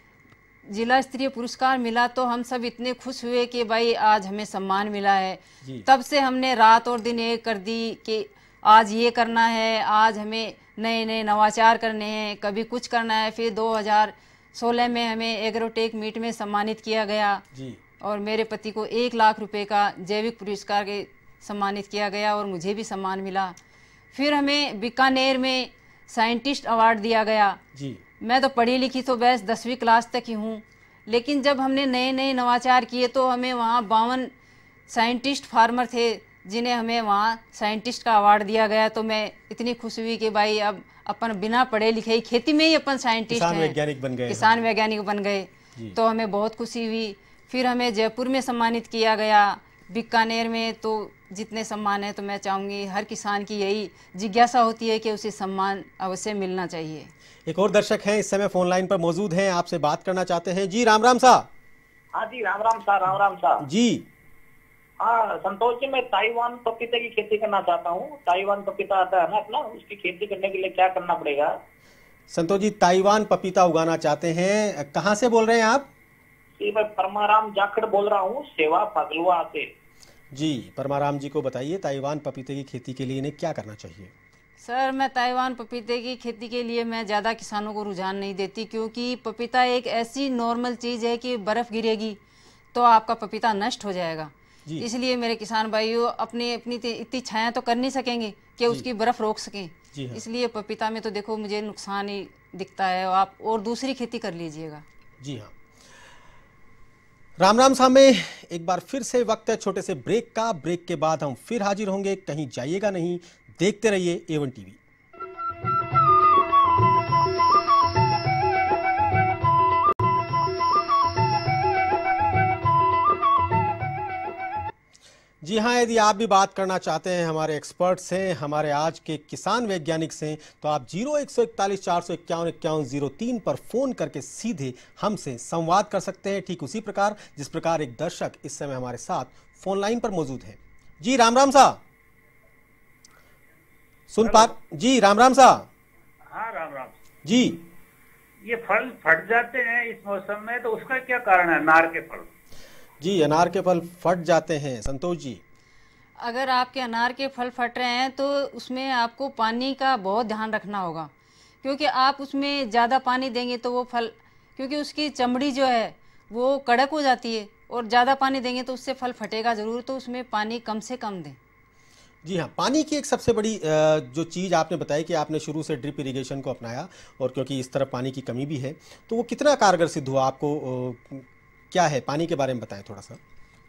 जिला स्तरीय पुरस्कार मिला तो हम सब इतने खुश हुए कि भाई आज हमें सम्मान मिला है। तब से हमने रात और दिन एक कर दी कि आज ये करना है, आज हमें नए नए नवाचार करने हैं, कभी कुछ करना है। फिर 2016 में हमें एग्रोटेक मीट में सम्मानित किया गया जी, और मेरे पति को 1 लाख रुपए का जैविक पुरस्कार के सम्मानित किया गया और मुझे भी सम्मान मिला। फिर हमें बीकानेर में साइंटिस्ट अवार्ड दिया गया जी। मैं तो पढ़ी लिखी तो बस 10वीं क्लास तक ही हूँ, लेकिन जब हमने नए नए नवाचार किए तो हमें वहाँ 52 साइंटिस्ट फार्मर थे जिन्हें हमें वहाँ साइंटिस्ट का अवार्ड दिया गया, तो मैं इतनी खुश हुई कि भाई अब अपन बिना पढ़े लिखे ही खेती में ही अपन साइंटिस्ट हैं, वैज्ञानिक बन गए, किसान वैज्ञानिक बन गए। तो हमें बहुत खुशी हुई। फिर हमें जयपुर में सम्मानित किया गया, बीकानेर में, तो जितने सम्मान है, तो मैं चाहूँगी हर किसान की यही जिज्ञासा होती है कि उसे सम्मान अवश्य मिलना चाहिए। एक और दर्शक हैं इस समय फोन लाइन पर मौजूद हैं, आपसे बात करना चाहते हैं। जी राम राम सा। हाँ जी, राम राम सा, राम राम सा जी। हाँ संतोष जी, मैं ताइवान पपीते की खेती करना चाहता हूँ। ताइवान पपीता आता है ना अपना, उसकी खेती करने के लिए क्या करना पड़ेगा? संतोष जी ताइवान पपीता उगाना चाहते हैं, कहाँ से बोल रहे हैं आप? जी मैं परमाराम जाखड़ बोल रहा हूँ, सेवा फगलुआ से। जी परमाराम जी को बताइए ताइवान पपीते की खेती के लिए इन्हें क्या करना चाहिए? सर मैं ताइवान पपीते की खेती के लिए मैं ज़्यादा किसानों को रुझान नहीं देती, क्योंकि पपीता एक ऐसी नॉर्मल चीज़ है कि बर्फ़ गिरेगी तो आपका पपीता नष्ट हो जाएगा। इसलिए मेरे किसान भाइयों अपनी इतनी छाया तो कर नहीं सकेंगे कि उसकी बर्फ़ रोक सकें। हाँ। इसलिए पपीता में तो देखो मुझे नुकसान ही दिखता है, आप और दूसरी खेती कर लीजिएगा। जी हाँ। राम राम साहब में एक बार फिर से वक्त है छोटे से ब्रेक का। ब्रेक के बाद हम फिर हाजिर होंगे, कहीं जाइएगा नहीं, देखते रहिए A1 टीवी। जी हाँ, यदि आप भी बात करना चाहते हैं, हमारे एक्सपर्ट से, हमारे आज के किसान वैज्ञानिक से, तो आप 0141 451 5103 पर फोन करके सीधे हमसे संवाद कर सकते हैं। ठीक उसी प्रकार जिस प्रकार एक दर्शक इस समय हमारे साथ फोन लाइन पर मौजूद है। जी राम राम साहब, जी राम राम साहब। हाँ राम राम जी। ये फल फट जाते हैं इस मौसम में, तो उसका क्या कारण है? अनार के फल। जी अनार के फल फट जाते हैं संतोष जी। अगर आपके अनार के फल फट रहे हैं तो उसमें आपको पानी का बहुत ध्यान रखना होगा, क्योंकि आप उसमें ज़्यादा पानी देंगे तो वो फल, क्योंकि उसकी चमड़ी जो है वो कड़क हो जाती है, और ज़्यादा पानी देंगे तो उससे फल फटेगा ज़रूर, तो उसमें पानी कम से कम दें। जी हाँ, पानी की एक सबसे बड़ी जो चीज़ आपने बताई कि आपने शुरू से ड्रिप इरिगेशन को अपनाया, और क्योंकि इस तरफ पानी की कमी भी है, तो वो कितना कारगर सिद्ध हुआ आपको? क्या है पानी के बारे में बताएं थोड़ा सा।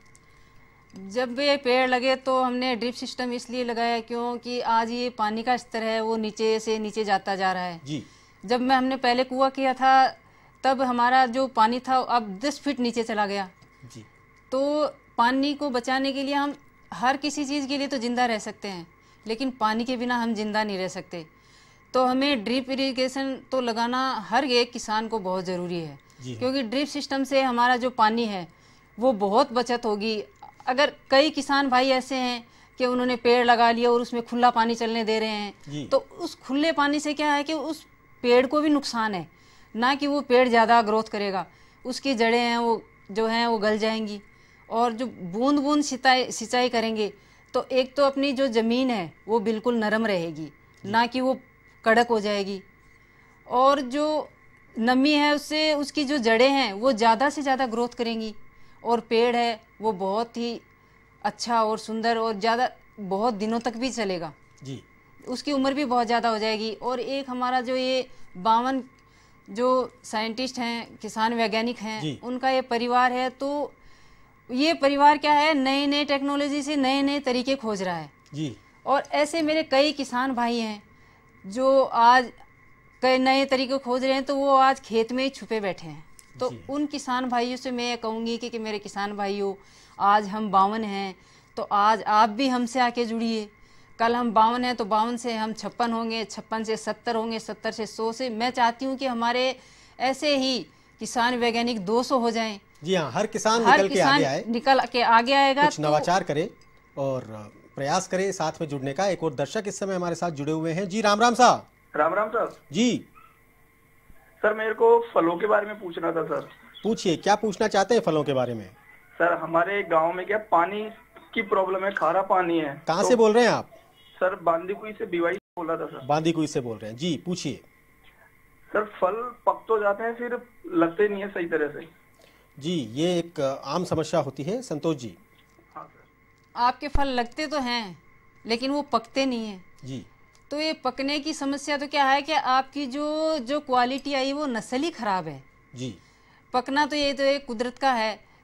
जब ये पेड़ लगे तो हमने ड्रिप सिस्टम इसलिए लगाया क्योंकि आज ये पानी का स्तर है वो नीचे से नीचे जाता जा रहा है। जी। जब हमने पहले कुआं किया था तब हमारा जो पानी था अब 10 फीट नीचे चला गया। जी। तो पानी को बचाने के लिए हम हर किसी चीज़ के लिए तो जिंदा रह सकते हैं, लेकिन पानी के बिना हम जिंदा नहीं रह सकते। तो हमें ड्रिप इरिगेशन तो लगाना हर एक किसान को बहुत ज़रूरी है, क्योंकि ड्रिप सिस्टम से हमारा जो पानी है वो बहुत बचत होगी। अगर कई किसान भाई ऐसे हैं कि उन्होंने पेड़ लगा लिया और उसमें खुला पानी चलने दे रहे हैं, तो उस खुले पानी से क्या है कि उस पेड़ को भी नुकसान है, ना कि वो पेड़ ज़्यादा ग्रोथ करेगा, उसकी जड़ें हैं वो जो हैं वो गल जाएंगी। और जो बूंद बूंद सिंचाई करेंगे तो एक तो अपनी जो ज़मीन है वो बिल्कुल नरम रहेगी, ना कि वो कड़क हो जाएगी, और जो नमी है उससे उसकी जो जड़ें हैं वो ज़्यादा से ज़्यादा ग्रोथ करेंगी, और पेड़ है वो बहुत ही अच्छा और सुंदर और ज़्यादा बहुत दिनों तक भी चलेगा। जी। उसकी उम्र भी बहुत ज़्यादा हो जाएगी। और एक हमारा जो ये 52 जो साइंटिस्ट हैं, किसान वैज्ञानिक हैं, उनका ये परिवार है, तो ये परिवार क्या है, नए नए टेक्नोलॉजी से नए नए तरीके खोज रहा है। जी। और ऐसे मेरे कई किसान भाई हैं जो आज कई नए तरीके खोज रहे हैं, तो वो आज खेत में ही छुपे बैठे हैं। तो उन किसान भाइयों से मैं कहूँगी कि मेरे किसान भाइयों, आज हम 52 हैं तो आज आप भी हमसे आके जुड़िए। कल हम 52 हैं तो 52 से हम 56 होंगे, 56 से 70 होंगे, 70 से 100 से। मैं चाहती हूँ कि हमारे ऐसे ही किसान वैज्ञानिक 200 हो जाएं। जी हाँ, हर किसान निकल के आगे आएगा, कुछ नवाचार करे और प्रयास करे साथ में जुड़ने का। एक और दर्शक इस समय हमारे साथ जुड़े हुए हैं। जी राम राम साहब। राम राम साहब। जी सर, मेरे को फलों के बारे में पूछना था सर। पूछिए, क्या पूछना चाहते हैं फलों के बारे में? सर हमारे गांव में क्या पानी की प्रॉब्लम है, खारा पानी है। कहाँ से बोल रहे हैं आप? सर बांदीकुई से बीवाई बोला था सर। बांदीकुई से बोल रहे हैं जी, पूछिए। सर फल पक तो जाते हैं, फिर लगते नहीं है सही तरह से। जी, ये एक आम समस्या होती है संतोष जी। हाँ सर। आपके फल लगते तो हैं लेकिन वो पकते नहीं है जी। तो ये पकने की समस्या तो क्या है कि आपकी जो क्वालिटी आई वो नस्ल ही खराब है जी। पकना तो ये तो एक कुदरत का है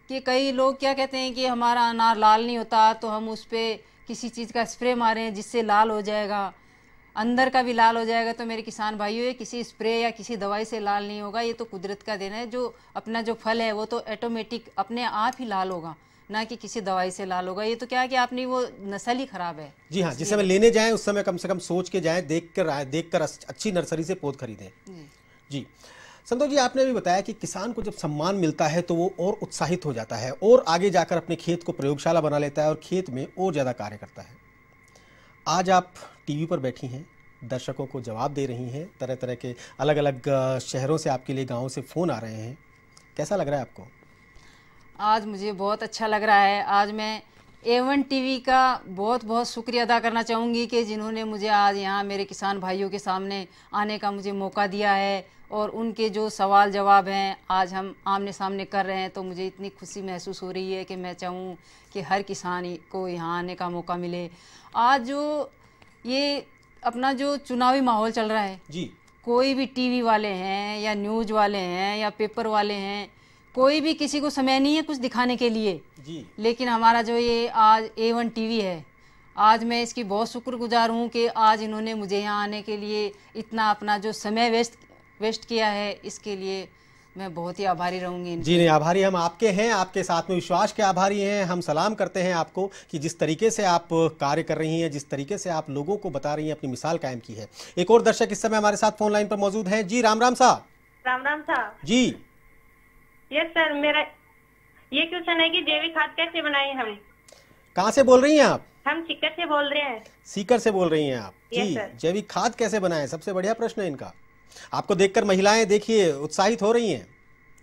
कि कई लोग क्या कहते हैं कि हमारा अनार लाल नहीं होता तो हम उस पर किसी चीज़ का स्प्रे मारें जिससे लाल हो जाएगा, अंदर का भी लाल हो जाएगा। तो मेरे किसान भाइयों, ये किसी स्प्रे या किसी दवाई से लाल नहीं होगा, ये तो कुदरत का देना है। जो अपना जो फल है वो तो ऑटोमेटिक अपने आप ही लाल होगा, ना कि किसी दवाई से लाल होगा। ये तो क्या है कि आपने वो नस्ल ही खराब है। जी हाँ, जिस समय लेने जाएं उस समय कम से कम सोच के जाएं, देखकर अच्छी नर्सरी से पौध खरीदें। जी संतोष जी, आपने भी बताया कि किसान को जब सम्मान मिलता है तो वो और उत्साहित हो जाता है और आगे जाकर अपने खेत को प्रयोगशाला बना लेता है और खेत में और ज़्यादा कार्य करता है। आज आप टीवी पर बैठी हैं, दर्शकों को जवाब दे रही हैं, तरह तरह के अलग अलग शहरों से आपके लिए, गाँव से फ़ोन आ रहे हैं, कैसा लग रहा है आपको? आज मुझे बहुत अच्छा लग रहा है। आज मैं A1 टीवी का बहुत बहुत शुक्रिया अदा करना चाहूँगी कि जिन्होंने मुझे आज यहाँ मेरे किसान भाइयों के सामने आने का मुझे मौका दिया है और उनके जो सवाल जवाब हैं आज हम आमने सामने कर रहे हैं। तो मुझे इतनी खुशी महसूस हो रही है कि मैं चाहूँ कि हर किसान को यहाँ आने का मौका मिले। आज जो ये अपना जो चुनावी माहौल चल रहा है जी, कोई भी टीवी वाले हैं या न्यूज़ वाले हैं या पेपर वाले हैं, कोई भी किसी को समय नहीं है कुछ दिखाने के लिए जी। लेकिन हमारा जो ये आज A1 टीवी है, आज मैं इसकी बहुत शुक्रगुजार हूँ कि आज इन्होंने मुझे यहाँ आने के लिए इतना अपना जो समय वेस्ट किया है, इसके लिए मैं बहुत ही आभारी रहूँगी। जी नहीं, आभारी हम आपके हैं, आपके साथ में विश्वास के आभारी हैं। हम सलाम करते हैं आपको कि जिस तरीके से आप कार्य कर रही हैं, जिस तरीके से आप लोगों को बता रही हैं, अपनी मिसाल कायम की है। एक और दर्शक इस समय हमारे साथ फोन लाइन पर मौजूद हैं। जी राम राम साहब। राम राम साहब। जी यस सर, मेरा ये क्वेश्चन है कि जैविक खाद कैसे बनाए हम? कहाँ से बोल रही हैं आप? हम सीकर से बोल रहे हैं। सीकर से बोल रही हैं आप? जी, जैविक खाद कैसे बनाएं, सबसे बढ़िया प्रश्न है इनका। आपको देखकर महिलाएं देखिए उत्साहित हो रही हैं।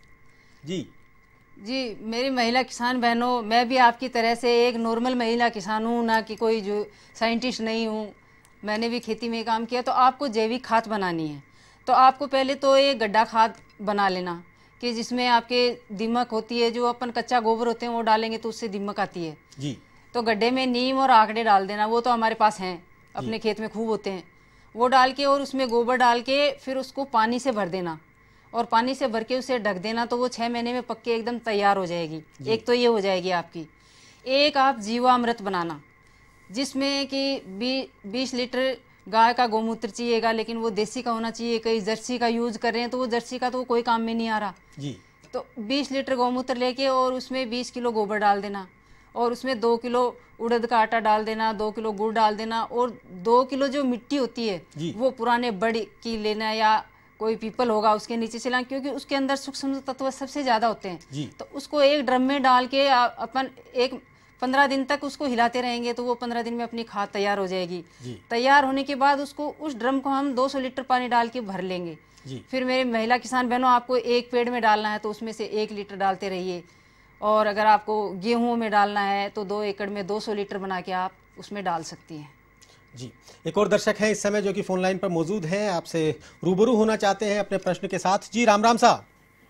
जी मेरी महिला किसान बहनों, मैं भी आपकी तरह से एक नॉर्मल महिला किसान हूँ, ना कि कोई जो साइंटिस्ट नहीं हूँ। मैंने भी खेती में काम किया। तो आपको जैविक खाद बनानी है तो आपको पहले तो एक गड्ढा खाद बना लेना कि जिसमें आपके दीमक होती है, जो अपन कच्चा गोबर होते हैं वो डालेंगे तो उससे दीमक आती है जी। तो गड्ढे में नीम और आंकड़े डाल देना, वो तो हमारे पास हैं, अपने खेत में खूब होते हैं। वो डाल के और उसमें गोबर डाल के फिर उसको पानी से भर देना और पानी से भर के उसे ढक देना, तो वो 6 महीने में पक के एकदम तैयार हो जाएगी। एक तो ये हो जाएगी आपकी। एक आप जीवामृत बनाना जिसमें कि 20 लीटर गाय का गौमूत्र चाहिएगा, लेकिन वो देसी का होना चाहिए। कई जर्सी का यूज कर रहे हैं तो वो जर्सी का तो कोई काम में नहीं आ रहा जी। तो 20 लीटर गौमूत्र लेके और उसमें 20 किलो गोबर डाल देना और उसमें 2 किलो उड़द का आटा डाल देना, 2 किलो गुड़ डाल देना और 2 किलो जो मिट्टी होती है वो पुराने बड़ की लेना या कोई पीपल होगा उसके नीचे से लाना, क्योंकि उसके अंदर सूक्ष्म तत्व सबसे ज्यादा होते हैं। तो उसको एक ड्रम में डाल के अपन 15 दिन तक उसको हिलाते रहेंगे तो वो 15 दिन में अपनी खाद तैयार हो जाएगी। तैयार होने के बाद उसको उस ड्रम को हम 200 लीटर पानी डाल के भर लेंगे। फिर मेरे महिला किसान बहनों, आपको एक पेड़ में डालना है तो उसमें से 1 लीटर डालते रहिए और अगर आपको गेहूं में डालना है तो 2 एकड़ में 200 लीटर बना के आप उसमें डाल सकती हैं। जी, एक और दर्शक है इस समय जो कि फोन लाइन पर मौजूद हैं, आपसे रूबरू होना चाहते हैं अपने प्रश्न के साथ। जी राम राम साहब।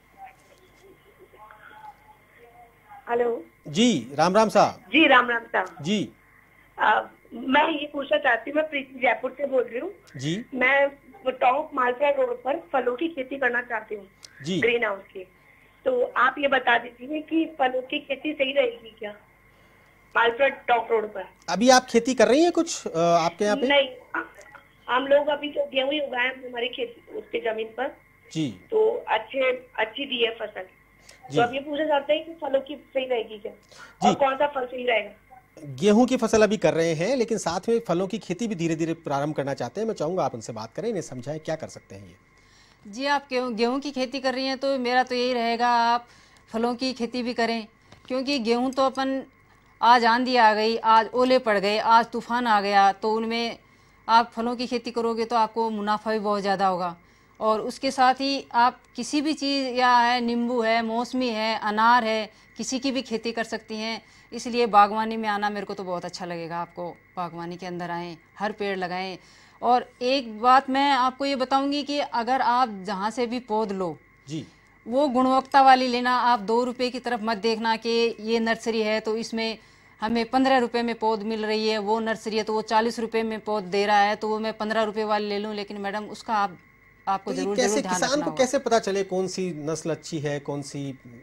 हेलो जी राम राम साहब। जी राम राम साहब। जी मैं ये पूछना चाहती हूँ, मैं प्रीति जयपुर से बोल रही हूँ जी। मैं टॉप मालपुरा रोड पर फलों की खेती करना चाहती हूँ जी, ग्रीन हाउस की। तो आप ये बता दीजिए कि फलों की खेती सही रहेगी क्या मालपुरा टॉप रोड पर? अभी आप खेती कर रही हैं कुछ आपके यहाँ पे? नहीं, हम लोग अभी तो गेहूं ही उगाए हमारी खेती उसके जमीन पर जी। तो अच्छी दी है फसल। तो अब ये पूछना चाहते हैं कि फलों की सही रहेगी क्या और कौन सा फल सही रहेगा? गेहूं की फसल अभी कर रहे हैं, लेकिन साथ में फलों की खेती भी धीरे धीरे प्रारंभ करना चाहते हैं। मैं चाहूंगा आप उनसे बात करें, इन्हें समझाएं क्या कर सकते हैं ये। जी, आप गेहूं की खेती कर रही हैं तो मेरा तो यही रहेगा आप फलों की खेती भी करें, क्योंकि गेहूं तो अपन आज आंधी आ गई, आज ओले पड़ गए, आज तूफान आ गया, तो उनमें आप फलों की खेती करोगे तो आपको मुनाफा भी बहुत ज़्यादा होगा। और उसके साथ ही आप किसी भी चीज़ या है, नींबू है, मौसमी है, अनार है, किसी की भी खेती कर सकती हैं। इसलिए बागवानी में आना मेरे को तो बहुत अच्छा लगेगा। आपको बागवानी के अंदर आएँ, हर पेड़ लगाएं। और एक बात मैं आपको ये बताऊंगी कि अगर आप जहाँ से भी पौध लो जी, वो गुणवत्ता वाली लेना। आप 2 रुपये की तरफ मत देखना कि ये नर्सरी है तो इसमें हमें 15 रुपये में पौध मिल रही है, वो नर्सरी है तो वो 40 रुपये में पौध दे रहा है तो वो मैं 15 रुपये वाली ले लूँ। लेकिन मैडम उसका आपको तो जरूर कैसे ध्यान किसान रखना को होगा। कैसे पता चले कौन सी नस्ल अच्छी है, कौन सी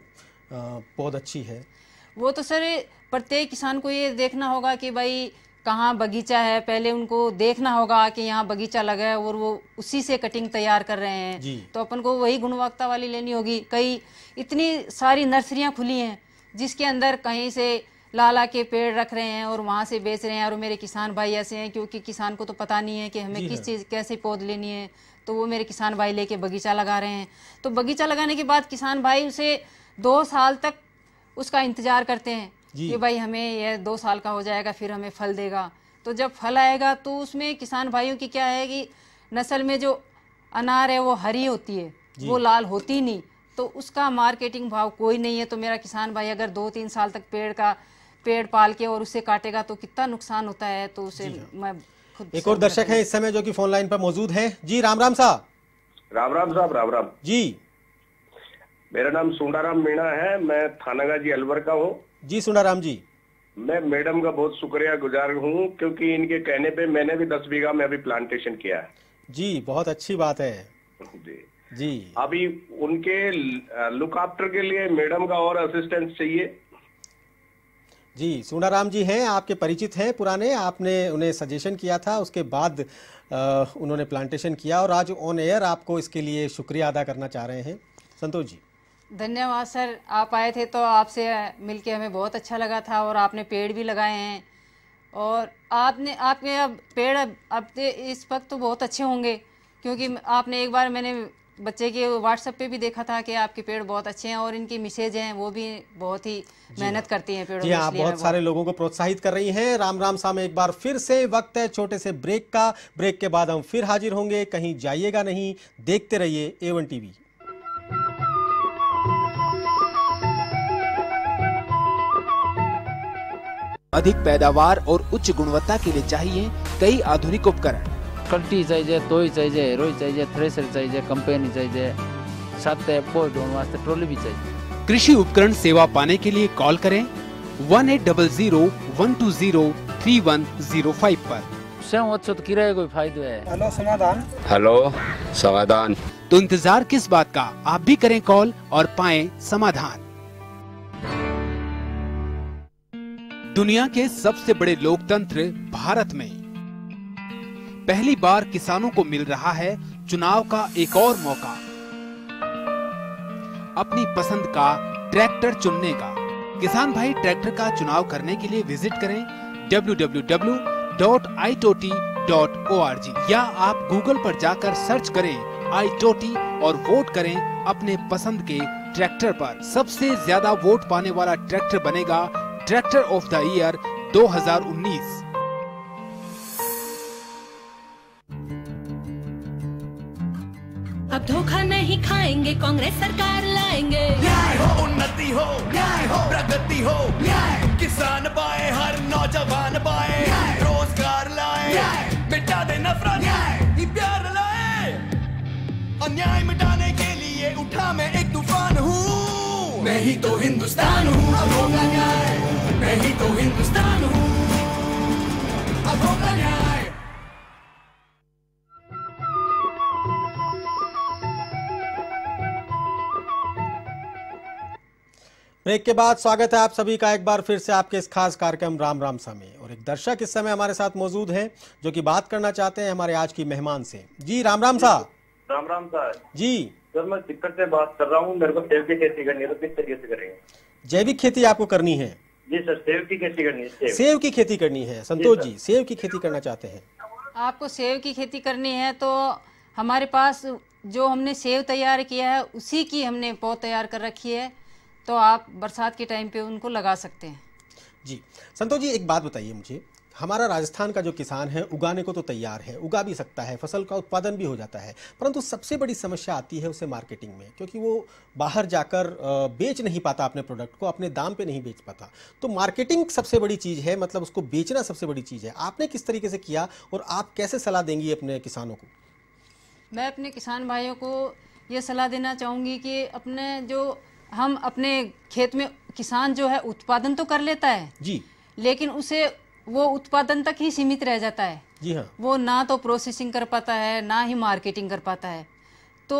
पौध अच्छी है। वो तो सर प्रत्येक किसान को ये देखना होगा कि भाई कहाँ बगीचा है, पहले उनको देखना होगा कि यहाँ बगीचा लगा है और वो उसी से कटिंग तैयार कर रहे हैं, तो अपन को वही गुणवत्ता वाली लेनी होगी। कई इतनी सारी नर्सरियाँ खुली हैं जिसके अंदर कहीं से लाला के पेड़ रख रहे हैं और वहाँ से बेच रहे हैं, और मेरे किसान भाई ऐसे हैं क्योंकि किसान को तो पता नहीं है कि हमें किस चीज़ कैसे पौध लेनी है, तो वो मेरे किसान भाई लेके बगीचा लगा रहे हैं। तो बगीचा लगाने के बाद किसान भाई उसे 2 साल तक उसका इंतजार करते हैं कि भाई हमें यह 2 साल का हो जाएगा, फिर हमें फल देगा। तो जब फल आएगा तो उसमें किसान भाइयों की क्या है कि नस्ल में जो अनार है वो हरी होती है, वो लाल होती नहीं, तो उसका मार्केटिंग भाव कोई नहीं है। तो मेरा किसान भाई अगर 2-3 साल तक पेड़ पाल के और उसे काटेगा तो कितना नुकसान होता है। तो उसे मैं खुद एक और दर्शक है इस समय जो कि फोन लाइन पर मौजूद है। जी राम राम साहब। राम राम साहब, राम राम जी। मेरा नाम सुंडाराम मीणा है, मैं थानागाजी अलवर का हूँ। जी सुंडाराम जी। मैं मैडम का बहुत शुक्रिया गुजार हूँ क्योंकि इनके कहने पे मैंने भी 10 बीघा में अभी प्लांटेशन किया है। जी बहुत अच्छी बात है जी जी। अभी उनके लुक आफ्टर के लिए मैडम का और असिस्टेंस चाहिए। जी सुंडाराम जी हैं, आपके परिचित हैं पुराने, आपने उन्हें सजेशन किया था, उसके बाद उन्होंने प्लांटेशन किया और आज ऑन एयर आपको इसके लिए शुक्रिया अदा करना चाह रहे हैं। संतोष जी। धन्यवाद सर, आप आए थे तो आपसे मिलके हमें बहुत अच्छा लगा था और आपने पेड़ भी लगाए हैं और आपके अब पेड़ अब इस वक्त तो बहुत अच्छे होंगे क्योंकि आपने एक बार मैंने बच्चे के व्हाट्सएप पे भी देखा था कि आपके पेड़ बहुत अच्छे हैं और इनकी मिसेज हैं वो भी बहुत ही मेहनत करती हैं पेड़ों में। आप बहुत सारे लोगों को प्रोत्साहित कर रही हैं। राम राम साहब में एक बार फिर से वक्त है छोटे से ब्रेक का। ब्रेक के बाद हम फिर हाजिर होंगे, कहीं जाइएगा नहीं, देखते रहिए A1 TV। अधिक पैदावार और उच्च गुणवत्ता के लिए चाहिए कई आधुनिक उपकरण। कल्टी चाहिए, तोई चाहिए, हेरोई चाहिए, थ्रेशर चाहिए, कंपेनी चाहिए, साथ पोय ढोने वास्ते ट्रॉली भी चाहिए। कृषि उपकरण सेवा पाने के लिए कॉल करें 1800-120-3105 पर। स्वयं अच्छो तो किराए कोई फायदा है। हेलो समाधान। हेलो समाधान। तो इंतजार किस बात का, आप भी करें कॉल और पाएं समाधान। दुनिया के सबसे बड़े लोकतंत्र भारत में पहली बार किसानों को मिल रहा है चुनाव का एक और मौका, अपनी पसंद का ट्रैक्टर चुनने का। किसान भाई ट्रैक्टर का चुनाव करने के लिए विजिट करें www.itoti.org या आप गूगल पर जाकर सर्च करें iToti और वोट करें अपने पसंद के ट्रैक्टर पर। सबसे ज्यादा वोट पाने वाला ट्रैक्टर बनेगा ट्रैक्टर ऑफ द ईयर 2019। अब धोखा नहीं खाएंगे, कांग्रेस सरकार लाएंगे। न्याय हो, उन्नति हो, न्याय हो, प्रगति हो, न्याय। किसान पाए, हर नौजवान पाए, रोजगार लाए, मिटा दे नफरत, न्याय ही प्यार लाए। अन्याय मिटाने के लिए उठा मैं एक तूफान हूँ। मैं ही तो हिंदुस्तान हूँ, अब होगा न्याय। मैं ही तो हिंदुस्तान हूँ, अब होगा न्याय। ब्रेक के बाद स्वागत है आप सभी का एक बार फिर से आपके इस खास कार्यक्रम राम राम सा में। और एक दर्शक इस समय हमारे साथ मौजूद हैं जो कि बात करना चाहते हैं हमारे आज की मेहमान से। जी राम राम साहब। राम राम साहब जी। सर मैं सिक्कर से बात कर रहा हूँ, मेरे को सेब की खेती करनी है, तो किस तरीके से करेंगे? जैविक खेती आपको करनी है? जी सर, सेब की खेती करनी है। सेब की खेती करनी है। संतोष जी सेब की खेती करना चाहते हैं? आपको सेब की खेती करनी है तो हमारे पास जो हमने सेब तैयार किया है उसी की हमने पौध तैयार कर रखी है, तो आप बरसात के टाइम पे उनको लगा सकते हैं। जी संतोष जी एक बात बताइए मुझे, हमारा राजस्थान का जो किसान है उगाने को तो तैयार है, उगा भी सकता है, फसल का उत्पादन भी हो जाता है, परंतु सबसे बड़ी समस्या आती है उसे मार्केटिंग में, क्योंकि वो बाहर जाकर बेच नहीं पाता अपने प्रोडक्ट को, अपने दाम पे नहीं बेच पाता। तो मार्केटिंग सबसे बड़ी चीज़ है, मतलब उसको बेचना सबसे बड़ी चीज़ है। आपने किस तरीके से किया और आप कैसे सलाह देंगी अपने किसानों को? मैं अपने किसान भाइयों को ये सलाह देना चाहूँगी कि हम अपने खेत में किसान जो है उत्पादन तो कर लेता है जी, लेकिन उसे वो उत्पादन तक ही सीमित रह जाता है। जी हाँ। वो ना तो प्रोसेसिंग कर पाता है, ना ही मार्केटिंग कर पाता है। तो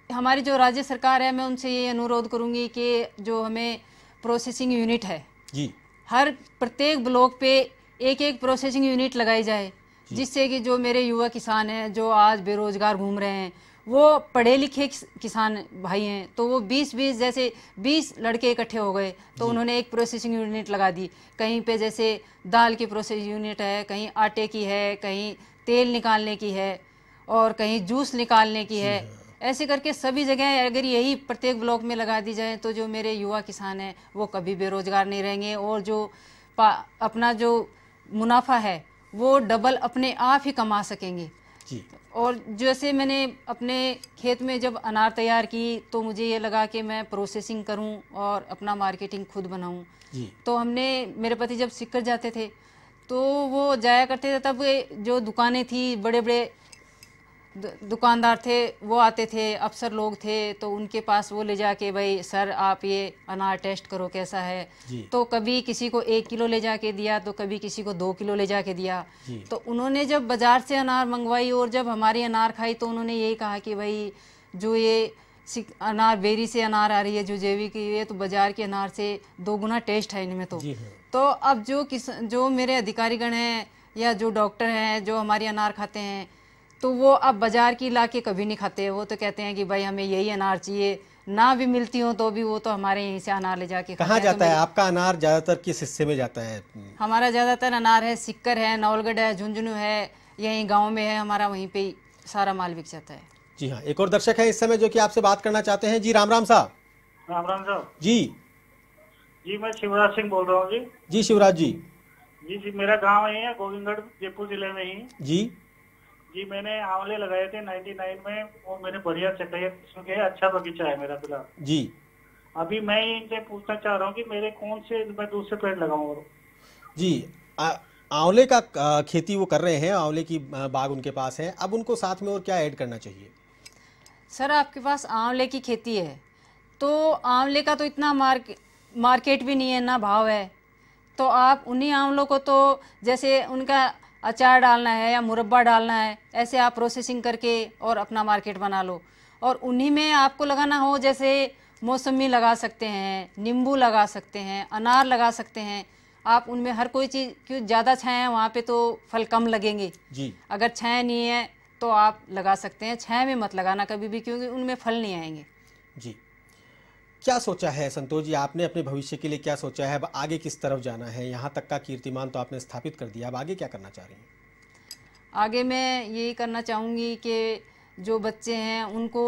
हमारी जो राज्य सरकार है, मैं उनसे ये अनुरोध करूंगी कि जो हमें प्रोसेसिंग यूनिट है जी, हर प्रत्येक ब्लॉक पे एक एक प्रोसेसिंग यूनिट लगाई जाए, जिससे कि जो मेरे युवा किसान हैं जो आज बेरोजगार घूम रहे हैं, वो पढ़े लिखे किसान भाई हैं, तो वो 20-20 जैसे 20 लड़के इकट्ठे हो गए तो उन्होंने एक प्रोसेसिंग यूनिट लगा दी। कहीं पे जैसे दाल की प्रोसेसिंग यूनिट है, कहीं आटे की है, कहीं तेल निकालने की है और कहीं जूस निकालने की है। ऐसे करके सभी जगह अगर यही प्रत्येक ब्लॉक में लगा दी जाए तो जो मेरे युवा किसान हैं वो कभी बेरोजगार नहीं रहेंगे और जो अपना जो मुनाफा है वो डबल अपने आप ही कमा सकेंगे जी। और जैसे मैंने अपने खेत में जब अनार तैयार की तो मुझे ये लगा कि मैं प्रोसेसिंग करूं और अपना मार्केटिंग खुद बनाऊं। तो हमने, मेरे पति जब सिक्कर जाते थे तो वो जाया करते थे, तब जो दुकानें थी, बड़े बड़े दुकानदार थे, वो आते थे, अफसर लोग थे, तो उनके पास वो ले जाके, भाई सर आप ये अनार टेस्ट करो कैसा है। तो कभी किसी को 1 किलो ले जाके दिया तो कभी किसी को 2 किलो ले जाके दिया। तो उन्होंने जब बाजार से अनार मंगवाई और जब हमारी अनार खाई तो उन्होंने यही कहा कि भाई जो ये अनार बेरी से अनार आ रही है जो जैविक की है, तो बाजार के अनार से 2 गुना टेस्ट है इनमें। तो अब जो मेरे अधिकारीगण हैं या जो डॉक्टर हैं जो हमारी अनार खाते हैं, तो वो अब बाजार की लाके कभी नहीं खाते। वो तो कहते हैं कि भाई हमें यही अनार चाहिए, ना भी मिलती हो तो भी वो तो हमारे यहीं से अनार ले जाके। कहाँ जाता है आपका अनार? ज्यादातर किस हिस्से में जाता है? हमारा ज्यादातर अनार है सिक्कर है, नवलगढ़ है, झुंझुनू है, यहीं गाँव में है हमारा, वहीं पे सारा माल बिक जाता है। जी हाँ, एक और दर्शक है इस समय जो कि आपसे बात करना चाहते हैं। जी राम राम साहब। राम राम साहब। जी मैं शिवराज सिंह बोल रहा हूँ जी शिवराज जी। जी मेरा गांव यही है गोविंदगढ़, जयपुर जिले में ही। जी मैंने आंवले लगाए थे 99 में, वो मेरे बढ़िया चटाई किस्म के, अच्छा बगीचा है मेरा फिलहाल जी। अभी मैं इनसे पूछना चाह रहा हूँ कि मेरे कौन से मैं दूसरे पेड़ लगाऊं? जी आंवले का खेती वो कर रहे हैं, आंवले की बाग उनके पास है, अब उनको साथ में और क्या ऐड करना चाहिए? सर आपके पास आंवले की खेती है तो आंवले का तो इतना मार्केट भी नहीं है, ना भाव है, तो आप उन्हीं आंवलों को तो जैसे उनका अचार डालना है या मुरब्बा डालना है, ऐसे आप प्रोसेसिंग करके और अपना मार्केट बना लो। और उन्हीं में आपको लगाना हो, जैसे मौसमी लगा सकते हैं, नींबू लगा सकते हैं, अनार लगा सकते हैं आप, उनमें हर कोई चीज़, क्यों ज़्यादा छाया है वहाँ पे तो फल कम लगेंगे जी। अगर छाया नहीं है तो आप लगा सकते हैं, छाया में मत लगाना कभी भी, क्योंकि उनमें फल नहीं आएंगे जी। क्या सोचा है संतोष जी आपने अपने भविष्य के लिए? क्या सोचा है अब आगे किस तरफ जाना है? यहाँ तक का कीर्तिमान तो आपने स्थापित कर दिया, अब आगे क्या करना चाह रही हैं? आगे मैं यही करना चाहूँगी कि जो बच्चे हैं उनको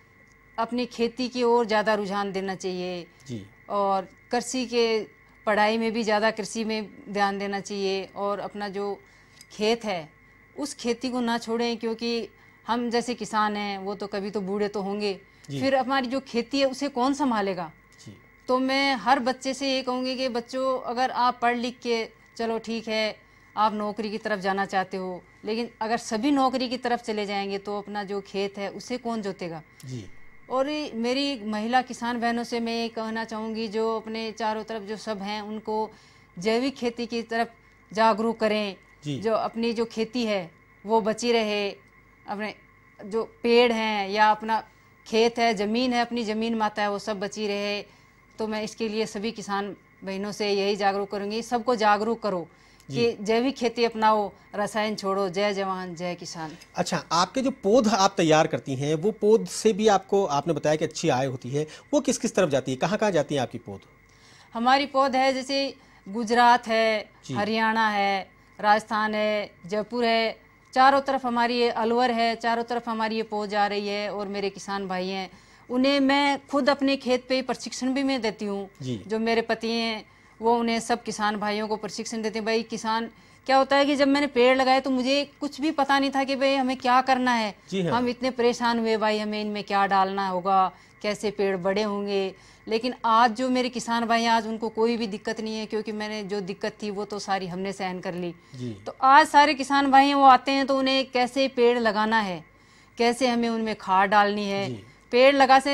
अपनी खेती की ओर ज़्यादा रुझान देना चाहिए जी। और कृषि के पढ़ाई में भी ज़्यादा कृषि में ध्यान देना चाहिए और अपना जो खेत है उस खेती को ना छोड़ें, क्योंकि हम जैसे किसान हैं वो तो कभी तो बूढ़े तो होंगे, फिर हमारी जो खेती है उसे कौन संभालेगा? तो मैं हर बच्चे से ये कहूँगी कि बच्चों, अगर आप पढ़ लिख के, चलो ठीक है आप नौकरी की तरफ जाना चाहते हो, लेकिन अगर सभी नौकरी की तरफ चले जाएंगे तो अपना जो खेत है उसे कौन जोतेगा जी। और मेरी महिला किसान बहनों से मैं ये कहना चाहूँगी, जो अपने चारों तरफ जो सब हैं उनको जैविक खेती की तरफ जागरूक करें, जो अपनी जो खेती है वो बची रहे, अपने जो पेड़ हैं या अपना खेत है, ज़मीन है, अपनी ज़मीन माता है, वो सब बची रहे। तो मैं इसके लिए सभी किसान बहनों से यही जागरूक करूँगी, सबको जागरूक करो कि जैविक खेती अपनाओ, रसायन छोड़ो। जय जवान जय किसान। अच्छा, आपके जो पौध आप तैयार करती हैं वो पौध से भी आपको, आपने बताया कि अच्छी आय होती है, वो किस किस तरफ जाती है, कहाँ कहाँ जाती है आपकी पौध? हमारी पौध है जैसे गुजरात है, हरियाणा है, राजस्थान है, जयपुर है, चारों तरफ हमारी ये अलवर है, चारों तरफ हमारी ये पौध जा रही है। और मेरे किसान भाई हैं उन्हें मैं खुद अपने खेत पे प्रशिक्षण भी मैं देती हूँ। जो मेरे पति हैं वो उन्हें सब किसान भाइयों को प्रशिक्षण देते हैं। भाई किसान क्या होता है कि जब मैंने पेड़ लगाए तो मुझे कुछ भी पता नहीं था कि भाई हमें क्या करना है। हम इतने परेशान हुए, भाई हमें इनमें क्या डालना होगा, कैसे पेड़ बड़े होंगे। लेकिन आज जो मेरे किसान भाई हैं, आज उनको कोई भी दिक्कत नहीं है, क्योंकि मैंने जो दिक्कत थी वो तो सारी हमने सहन कर ली। तो आज सारे किसान भाई हैं वो आते हैं तो उन्हें कैसे पेड़ लगाना है, कैसे हमें उनमें खाद डालनी है, पेड़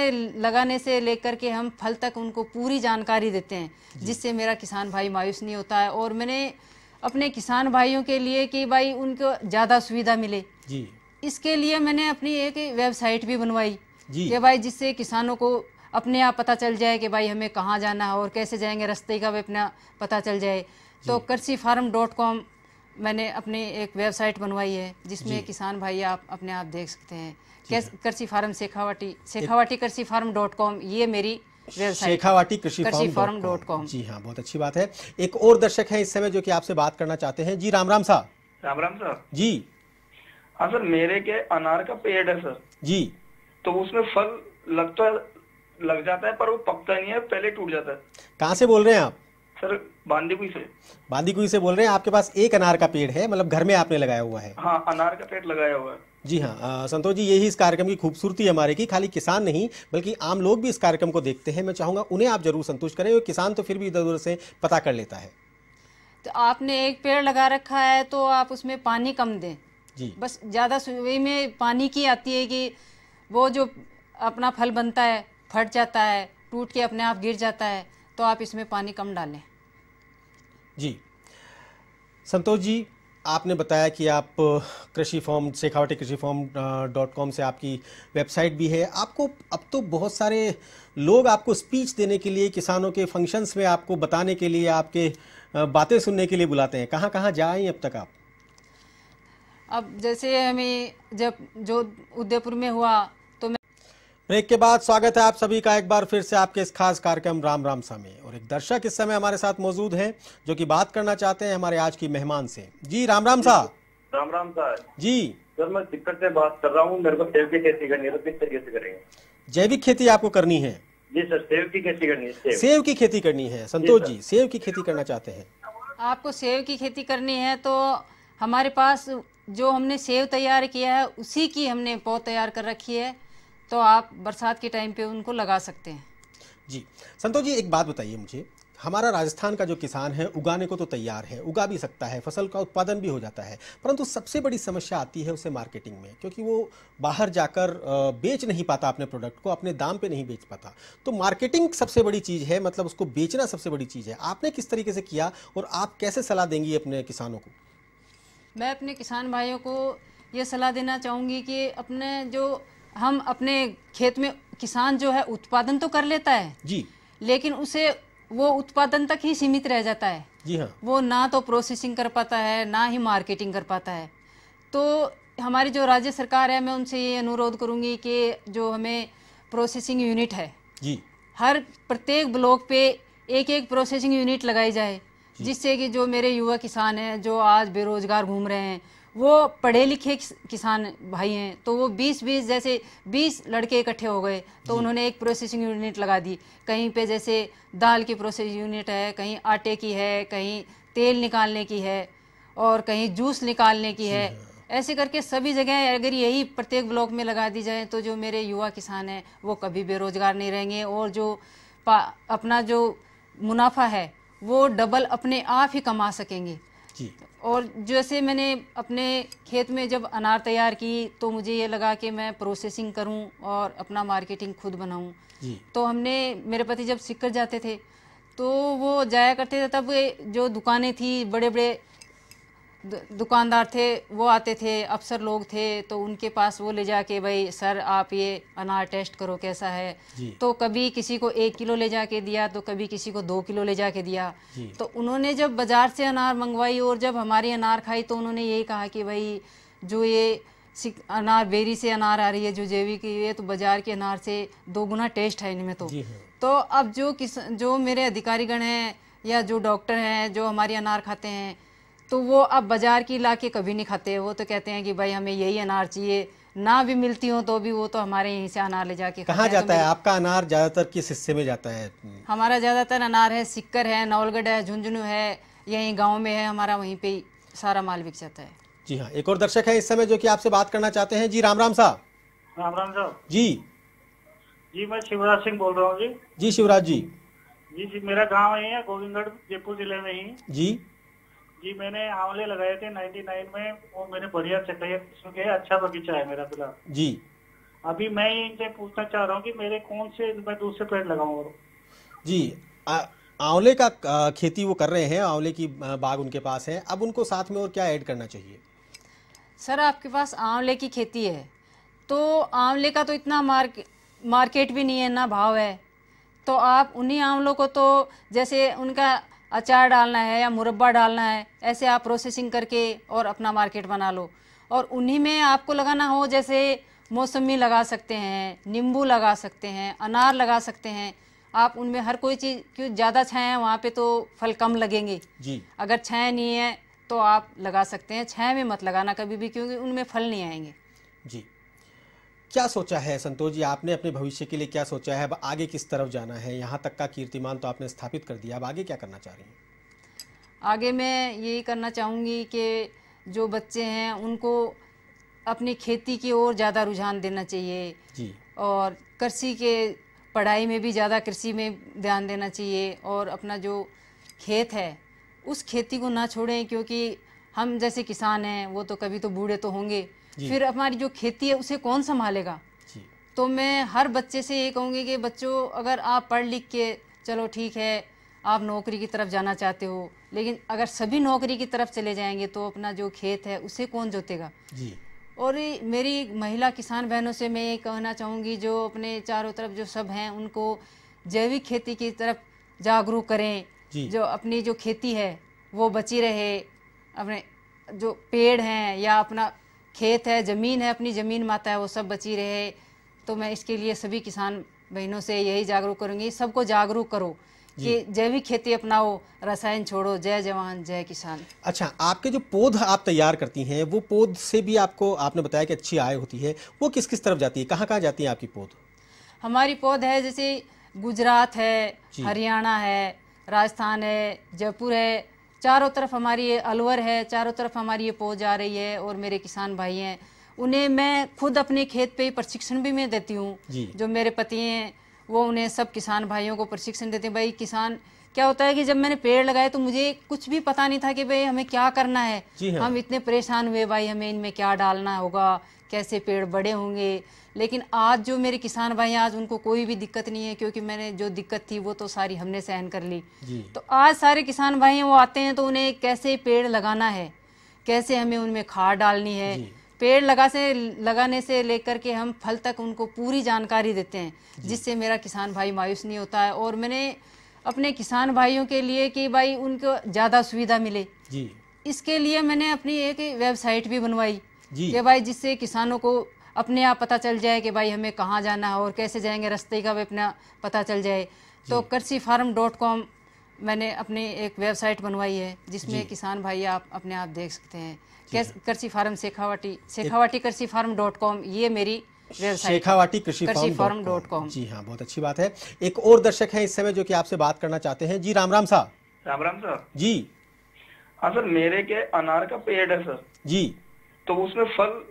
लगाने से लेकर के हम फल तक उनको पूरी जानकारी देते हैं, जिससे मेरा किसान भाई मायूस नहीं होता है। और मैंने अपने किसान भाइयों के लिए कि भाई उनको ज़्यादा सुविधा मिले, इसके लिए मैंने अपनी एक वेबसाइट भी बनवाई कि भाई जिससे किसानों को अपने आप पता चल जाए कि भाई हमें कहाँ जाना है और कैसे जाएंगे, रास्ते का भी अपना पता चल जाए। तो कृषिफार्म.com मैंने अपनी एक वेबसाइट बनवाई है जिसमें किसान भाई आप अपने आप देख सकते हैं। कृषि फार्म शेखावाटी कृषिफार्म.com ये मेरी वेबसाइट, शेखावाटी कृषिफार्म.com। जी हाँ, बहुत अच्छी बात है। एक और दर्शक है इस समय जो कि आपसे बात करना चाहते हैं। जी राम राम साहब। राम राम साहब जी। हाँ सर, मेरे के अनार का पेड़ है सर जी, तो उसमें फल लग जाता है पर वो पकता नहीं है, पहले टूट जाता है। कहाँ से बोल रहे हैं आप? सर बांदीकुई से। बांदीकुई से बोल रहे हैं। आपके पास एक अनार का पेड़ है, मतलब घर में आपने लगाया हुआ है? हाँ, अनार का पेड़ लगाया हुआ है। जी हाँ संतोष जी, यही इस कार्यक्रम की खूबसूरती है हमारे की। खाली किसान नहीं बल्कि आम लोग भी इस कार्यक्रम को देखते हैं। मैं चाहूँगा उन्हें आप जरूर संतुष्ट करें। किसान तो फिर भी इधर उधर से पता कर लेता है। तो आपने एक पेड़ लगा रखा है तो आप उसमें पानी कम दें जी। बस ज़्यादा सुबह में पानी की आती है कि वो जो अपना फल बनता है फट जाता है, टूट के अपने आप गिर जाता है, तो आप इसमें पानी कम डालें। जी संतोष जी, आपने बताया कि आप कृषि फॉर्म शेखावाटी कृषिफार्म.com से आपकी वेबसाइट भी है। आपको अब तो बहुत सारे लोग आपको स्पीच देने के लिए, किसानों के फंक्शंस में आपको बताने के लिए, आपके बातें सुनने के लिए बुलाते हैं। कहाँ कहाँ जाएं अब तक आप? अब जैसे हमें जब जो उदयपुर में हुआ तो मैं ब्रेक के बाद स्वागत है आप सभी का एक बार फिर से आपके इस खास कार्यक्रम राम राम सा में। और एक दर्शक इस समय हमारे साथ मौजूद हैं जो कि बात करना चाहते हैं हमारे आज की मेहमान से। जी राम राम साहब। राम राम साहब जी। सर मैं सिक्कर से बात कर रहा हूँ, मेरे को सेब की खेती करनी है, तो किस तरीके से करेंगे? जैविक खेती आपको करनी है? जी सर, सेब की खेती करनी है। सेब की खेती करनी है संतोष जी, सेब की खेती करना चाहते हैं? आपको सेब की खेती करनी है तो हमारे पास जो हमने सेब तैयार किया है उसी की हमने पौध तैयार कर रखी है, तो आप बरसात के टाइम पे उनको लगा सकते हैं। जी संतोष जी, एक बात बताइए मुझे, हमारा राजस्थान का जो किसान है उगाने को तो तैयार है, उगा भी सकता है, फसल का उत्पादन भी हो जाता है, परंतु सबसे बड़ी समस्या आती है उसे मार्केटिंग में, क्योंकि वो बाहर जाकर बेच नहीं पाता अपने प्रोडक्ट को, अपने दाम पे नहीं बेच पाता। तो मार्केटिंग सबसे बड़ी चीज़ है, मतलब उसको बेचना सबसे बड़ी चीज़ है। आपने किस तरीके से किया और आप कैसे सलाह देंगी अपने किसानों को? मैं अपने किसान भाइयों को ये सलाह देना चाहूँगी कि हम अपने खेत में किसान जो है उत्पादन तो कर लेता है जी, लेकिन उसे वो उत्पादन तक ही सीमित रह जाता है। जी हाँ। वो ना तो प्रोसेसिंग कर पाता है ना ही मार्केटिंग कर पाता है। तो हमारी जो राज्य सरकार है, मैं उनसे ये अनुरोध करूँगी कि जो हमें प्रोसेसिंग यूनिट है जी, हर प्रत्येक ब्लॉक पे एक एक प्रोसेसिंग यूनिट लगाई जाए, जिससे कि जो मेरे युवा किसान हैं जो आज बेरोजगार घूम रहे हैं, वो पढ़े लिखे किसान भाई हैं, तो वो 20-20 जैसे 20 लड़के इकट्ठे हो गए तो उन्होंने एक प्रोसेसिंग यूनिट लगा दी। कहीं पे जैसे दाल की प्रोसेसिंग यूनिट है, कहीं आटे की है, कहीं तेल निकालने की है और कहीं जूस निकालने की है। ऐसे करके सभी जगह अगर यही प्रत्येक ब्लॉक में लगा दी जाए तो जो मेरे युवा किसान हैं वो कभी बेरोजगार नहीं रहेंगे और जो अपना जो मुनाफा है वो डबल अपने आप ही कमा सकेंगे जी। और जैसे मैंने अपने खेत में जब अनार तैयार की तो मुझे ये लगा कि मैं प्रोसेसिंग करूं और अपना मार्केटिंग खुद बनाऊं। तो हमने, मेरे पति जब सिक्कर जाते थे तो वो जाया करते थे, तब जो दुकानें थी, बड़े बड़े दुकानदार थे वो आते थे, अफसर लोग थे, तो उनके पास वो ले जाके भाई सर आप ये अनार टेस्ट करो कैसा है। तो कभी किसी को 1 किलो ले जाके दिया तो कभी किसी को 2 किलो ले जाके दिया। तो उन्होंने जब बाज़ार से अनार मंगवाई और जब हमारी अनार खाई तो उन्होंने यही कहा कि भाई जो ये अनार बेरी से अनार आ रही है जो जैविक है, तो बाज़ार के अनार से 2 गुना टेस्ट है इनमें। तो अब जो मेरे अधिकारीगण हैं या जो डॉक्टर हैं जो हमारी अनार खाते हैं, तो वो अब बाज़ार की ला के कभी नहीं खाते। वो तो कहते हैं कि भाई हमें यही अनार चाहिए, ना भी मिलती हो तो भी वो तो हमारे यहीं से अनार ले जाके। कहाँ जाता है आपका अनार? ज़्यादातर किस हिस्से में जाता है? हमारा ज़्यादातर अनार है सिक्कर है, नवलगढ़ है, झुंझुनू है, यहीं गाँव में है हमारा, वहीं पे सारा माल बिक जाता है। जी हाँ, एक और दर्शक है इस समय जो कि आपसे बात करना चाहते हैं। जी राम राम साहब। राम राम साहब। जी जी, मैं शिवराज सिंह बोल रहा हूँ। जी जी शिवराज जी। जी, मेरा गाँव यही है गोविंदगढ़, जयपुर जिले में ही। जी, मैंने आंवले लगाए थे 99 में, वो मैंने बढ़िया चटाई किस्म के, अच्छा बगीचा है मेरा फिलहाल। जी, अभी मैं इनसे पूछना चाह रहा हूँ कि मेरे कौन से मैं दूसरे पेड़ लगाऊं? जी, आंवले का खेती वो कर रहे हैं, आंवले की बाग उनके पास है, अब उनको साथ में और क्या ऐड करना चाहिए? सर आपके पास आंवले की खेती है तो आंवले का तो इतना मार्केट भी नहीं है, ना भाव है, तो आप उन्हीं आंवलों को तो जैसे उनका अचार डालना है या मुरब्बा डालना है, ऐसे आप प्रोसेसिंग करके और अपना मार्केट बना लो। और उन्हीं में आपको लगाना हो, जैसे मौसमी लगा सकते हैं, नींबू लगा सकते हैं, अनार लगा सकते हैं आप। उनमें हर कोई चीज़, क्यों ज़्यादा छाया है वहाँ पे तो फल कम लगेंगे जी। अगर छाया नहीं है तो आप लगा सकते हैं, छाया में मत लगाना कभी भी, क्योंकि उनमें फल नहीं आएंगे जी। क्या सोचा है संतोष जी आपने अपने भविष्य के लिए, क्या सोचा है? अब आगे किस तरफ जाना है? यहाँ तक का कीर्तिमान तो आपने स्थापित कर दिया, अब आगे क्या करना चाह रही हैं? आगे मैं यही करना चाहूँगी कि जो बच्चे हैं उनको अपनी खेती की ओर ज़्यादा रुझान देना चाहिए जी। और कृषि के पढ़ाई में भी ज़्यादा कृषि में ध्यान देना चाहिए, और अपना जो खेत है उस खेती को ना छोड़ें, क्योंकि हम जैसे किसान हैं वो तो कभी तो बूढ़े तो होंगे, फिर हमारी जो खेती है उसे कौन संभालेगा जी। तो मैं हर बच्चे से ये कहूँगी कि बच्चों, अगर आप पढ़ लिख के, चलो ठीक है आप नौकरी की तरफ जाना चाहते हो, लेकिन अगर सभी नौकरी की तरफ चले जाएंगे तो अपना जो खेत है उसे कौन जोतेगा जी। और मेरी महिला किसान बहनों से मैं ये कहना चाहूँगी, जो अपने चारों तरफ जो सब हैं उनको जैविक खेती की तरफ जागरूक करें, जो अपनी जो खेती है वो बची रहे, अपने जो पेड़ हैं या अपना खेत है, ज़मीन है, अपनी ज़मीन माता है, वो सब बची रहे। तो मैं इसके लिए सभी किसान बहनों से यही जागरूक करूँगी, सबको जागरूक करो कि जैविक खेती अपनाओ, रसायन छोड़ो। जय जवान जय किसान। अच्छा, आपके जो पौध आप तैयार करती हैं वो पौध से भी आपको, आपने बताया कि अच्छी आय होती है, वो किस किस तरफ जाती है, कहाँ कहाँ जाती है आपकी पौध? हमारी पौध है जैसे गुजरात है, हरियाणा है, राजस्थान है, जयपुर है, चारों तरफ हमारी ये अलवर है, चारों तरफ हमारी ये पौध जा रही है। और मेरे किसान भाई हैं उन्हें मैं खुद अपने खेत पे प्रशिक्षण भी मैं देती हूँ। जो मेरे पति हैं वो उन्हें सब किसान भाइयों को प्रशिक्षण देते हैं। भाई किसान क्या होता है कि जब मैंने पेड़ लगाए तो मुझे कुछ भी पता नहीं था कि भाई हमें क्या करना है। हाँ। हम इतने परेशान हुए भाई हमें इनमें क्या डालना होगा, कैसे पेड़ बड़े होंगे। लेकिन आज जो मेरे किसान भाई हैं आज उनको कोई भी दिक्कत नहीं है, क्योंकि मैंने जो दिक्कत थी वो तो सारी हमने सहन कर ली। तो आज सारे किसान भाई हैं वो आते हैं तो उन्हें कैसे पेड़ लगाना है, कैसे हमें उनमें खाद डालनी है, पेड़ लगाने से लेकर के हम फल तक उनको पूरी जानकारी देते हैं, जिससे मेरा किसान भाई मायूस नहीं होता है। और मैंने अपने किसान भाइयों के लिए कि भाई उनको ज़्यादा सुविधा मिले जी। इसके लिए मैंने अपनी एक वेबसाइट भी बनवाई कि भाई जिससे किसानों को अपने आप पता चल जाए कि भाई हमें कहाँ जाना है और कैसे जाएंगे, रास्ते का भी अपना पता चल जाए। तो कृषिफार्म.com मैंने अपनी एक वेबसाइट बनवाई है, जिसमें किसान भाई आप अपने आप देख सकते हैं। कृषि फार्म शेखावाटी कृषिफार्म.com ये मेरी वेबसाइट, शेखावाटी कृषिफार्म.com जी हाँ, बहुत अच्छी बात है। एक और दर्शक है इस समय जो कि आपसे बात करना चाहते हैं जी। राम राम साहब। राम राम सर जी। हाँ सर, मेरे के अनार का पेड़ है सर जी, तो उसमें फल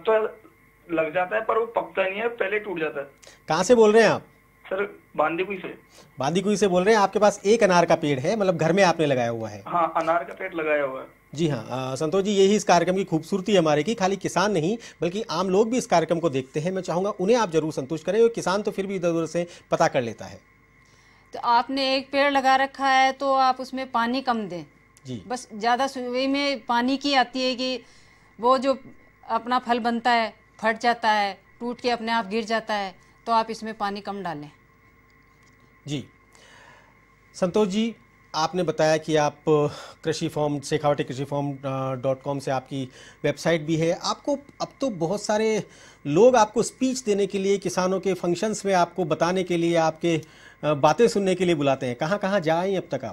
लग जाता है पर वो पकता नहीं है, पहले टूट जाता है। कहाँ से बोल रहे हैं आप? सर बांदीकुई से। बांदीकुई से बोल रहे हैं। आपके पास एक अनार का पेड़ है, मतलब घर में आपने लगाया हुआ है? हाँ, अनार का पेड़ लगाया हुआ है जी हाँ। संतोष जी, यही इस कार्यक्रम की खूबसूरती है हमारे की, खाली किसान नहीं बल्कि आम लोग भी इस कार्यक्रम को देखते हैं। मैं चाहूँगा उन्हें आप जरूर संतुष्ट करें, और किसान तो फिर भी इधर उधर से पता कर लेता है। तो आपने एक पेड़ लगा रखा है तो आप उसमें पानी कम दें जी। बस ज़्यादा सुई में पानी की आती है कि वो जो अपना फल बनता है फट जाता है, टूट के अपने आप गिर जाता है, तो आप इसमें पानी कम डालें जी। संतोष जी, आपने बताया कि आप शेखावाटी कृषिफार्म.com से आपकी वेबसाइट भी है। आपको अब तो बहुत सारे लोग आपको स्पीच देने के लिए, किसानों के फंक्शंस में आपको बताने के लिए, आपके बातें सुनने के लिए बुलाते हैं। कहाँ कहाँ जाएं अब तक आप?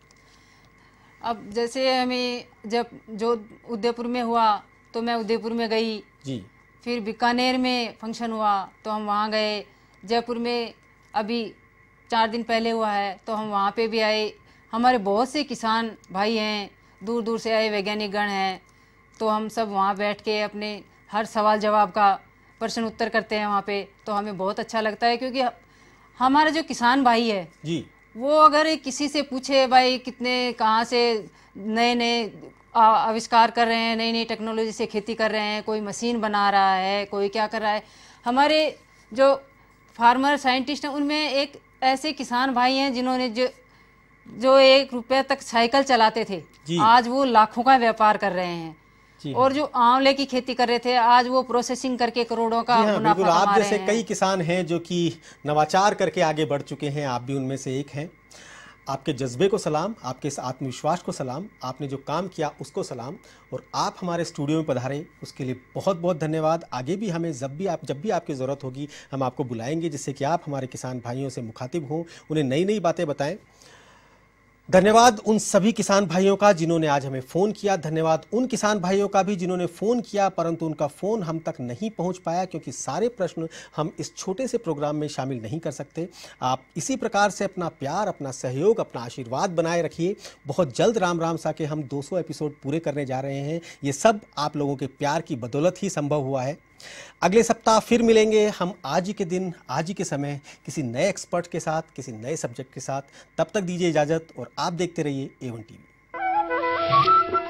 अब जैसे हमें जब जो उदयपुर में हुआ तो मैं उदयपुर में गई जी। फिर बीकानेर में फंक्शन हुआ तो हम वहाँ गए। जयपुर में अभी 4 दिन पहले हुआ है तो हम वहाँ पे भी आए। हमारे बहुत से किसान भाई हैं, दूर दूर से आए वैज्ञानिक गण हैं, तो हम सब वहाँ बैठ के अपने हर सवाल जवाब का प्रश्न उत्तर करते हैं वहाँ पे। तो हमें बहुत अच्छा लगता है, क्योंकि हमारा जो किसान भाई है जी, वो अगर किसी से पूछे भाई कितने कहाँ से नए नए आविष्कार कर रहे हैं, नई नई टेक्नोलॉजी से खेती कर रहे हैं, कोई मशीन बना रहा है, कोई क्या कर रहा है। हमारे जो फार्मर साइंटिस्ट हैं उनमें एक ऐसे किसान भाई हैं जिन्होंने जो 1 रुपये तक साइकिल चलाते थे, आज वो लाखों का व्यापार कर रहे हैं। और जो आंवले की खेती कर रहे थे आज वो प्रोसेसिंग करके करोड़ों का मुनाफा बिल्कुल। आप जैसे कई किसान हैं जो कि नवाचार करके आगे बढ़ चुके हैं, आप भी उनमें से एक हैं। आपके जज्बे को सलाम, आपके इस आत्मविश्वास को सलाम, आपने जो काम किया उसको सलाम, और आप हमारे स्टूडियो में पधारे उसके लिए बहुत बहुत धन्यवाद। आगे भी हमें जब भी आपकी ज़रूरत होगी हम आपको बुलाएंगे, जिससे कि आप हमारे किसान भाइयों से मुखातिब हों, उन्हें नई नई बातें बताएं। धन्यवाद उन सभी किसान भाइयों का जिन्होंने आज हमें फ़ोन किया। धन्यवाद उन किसान भाइयों का भी जिन्होंने फ़ोन किया परंतु उनका फ़ोन हम तक नहीं पहुंच पाया, क्योंकि सारे प्रश्न हम इस छोटे से प्रोग्राम में शामिल नहीं कर सकते। आप इसी प्रकार से अपना प्यार, अपना सहयोग, अपना आशीर्वाद बनाए रखिए। बहुत जल्द राम राम सा के हम 200 एपिसोड पूरे करने जा रहे हैं। ये सब आप लोगों के प्यार की बदौलत ही संभव हुआ है। अगले सप्ताह फिर मिलेंगे हम आज ही के दिन, आज ही के समय, किसी नए एक्सपर्ट के साथ, किसी नए सब्जेक्ट के साथ। तब तक दीजिए इजाज़त और आप देखते रहिए A1 TV।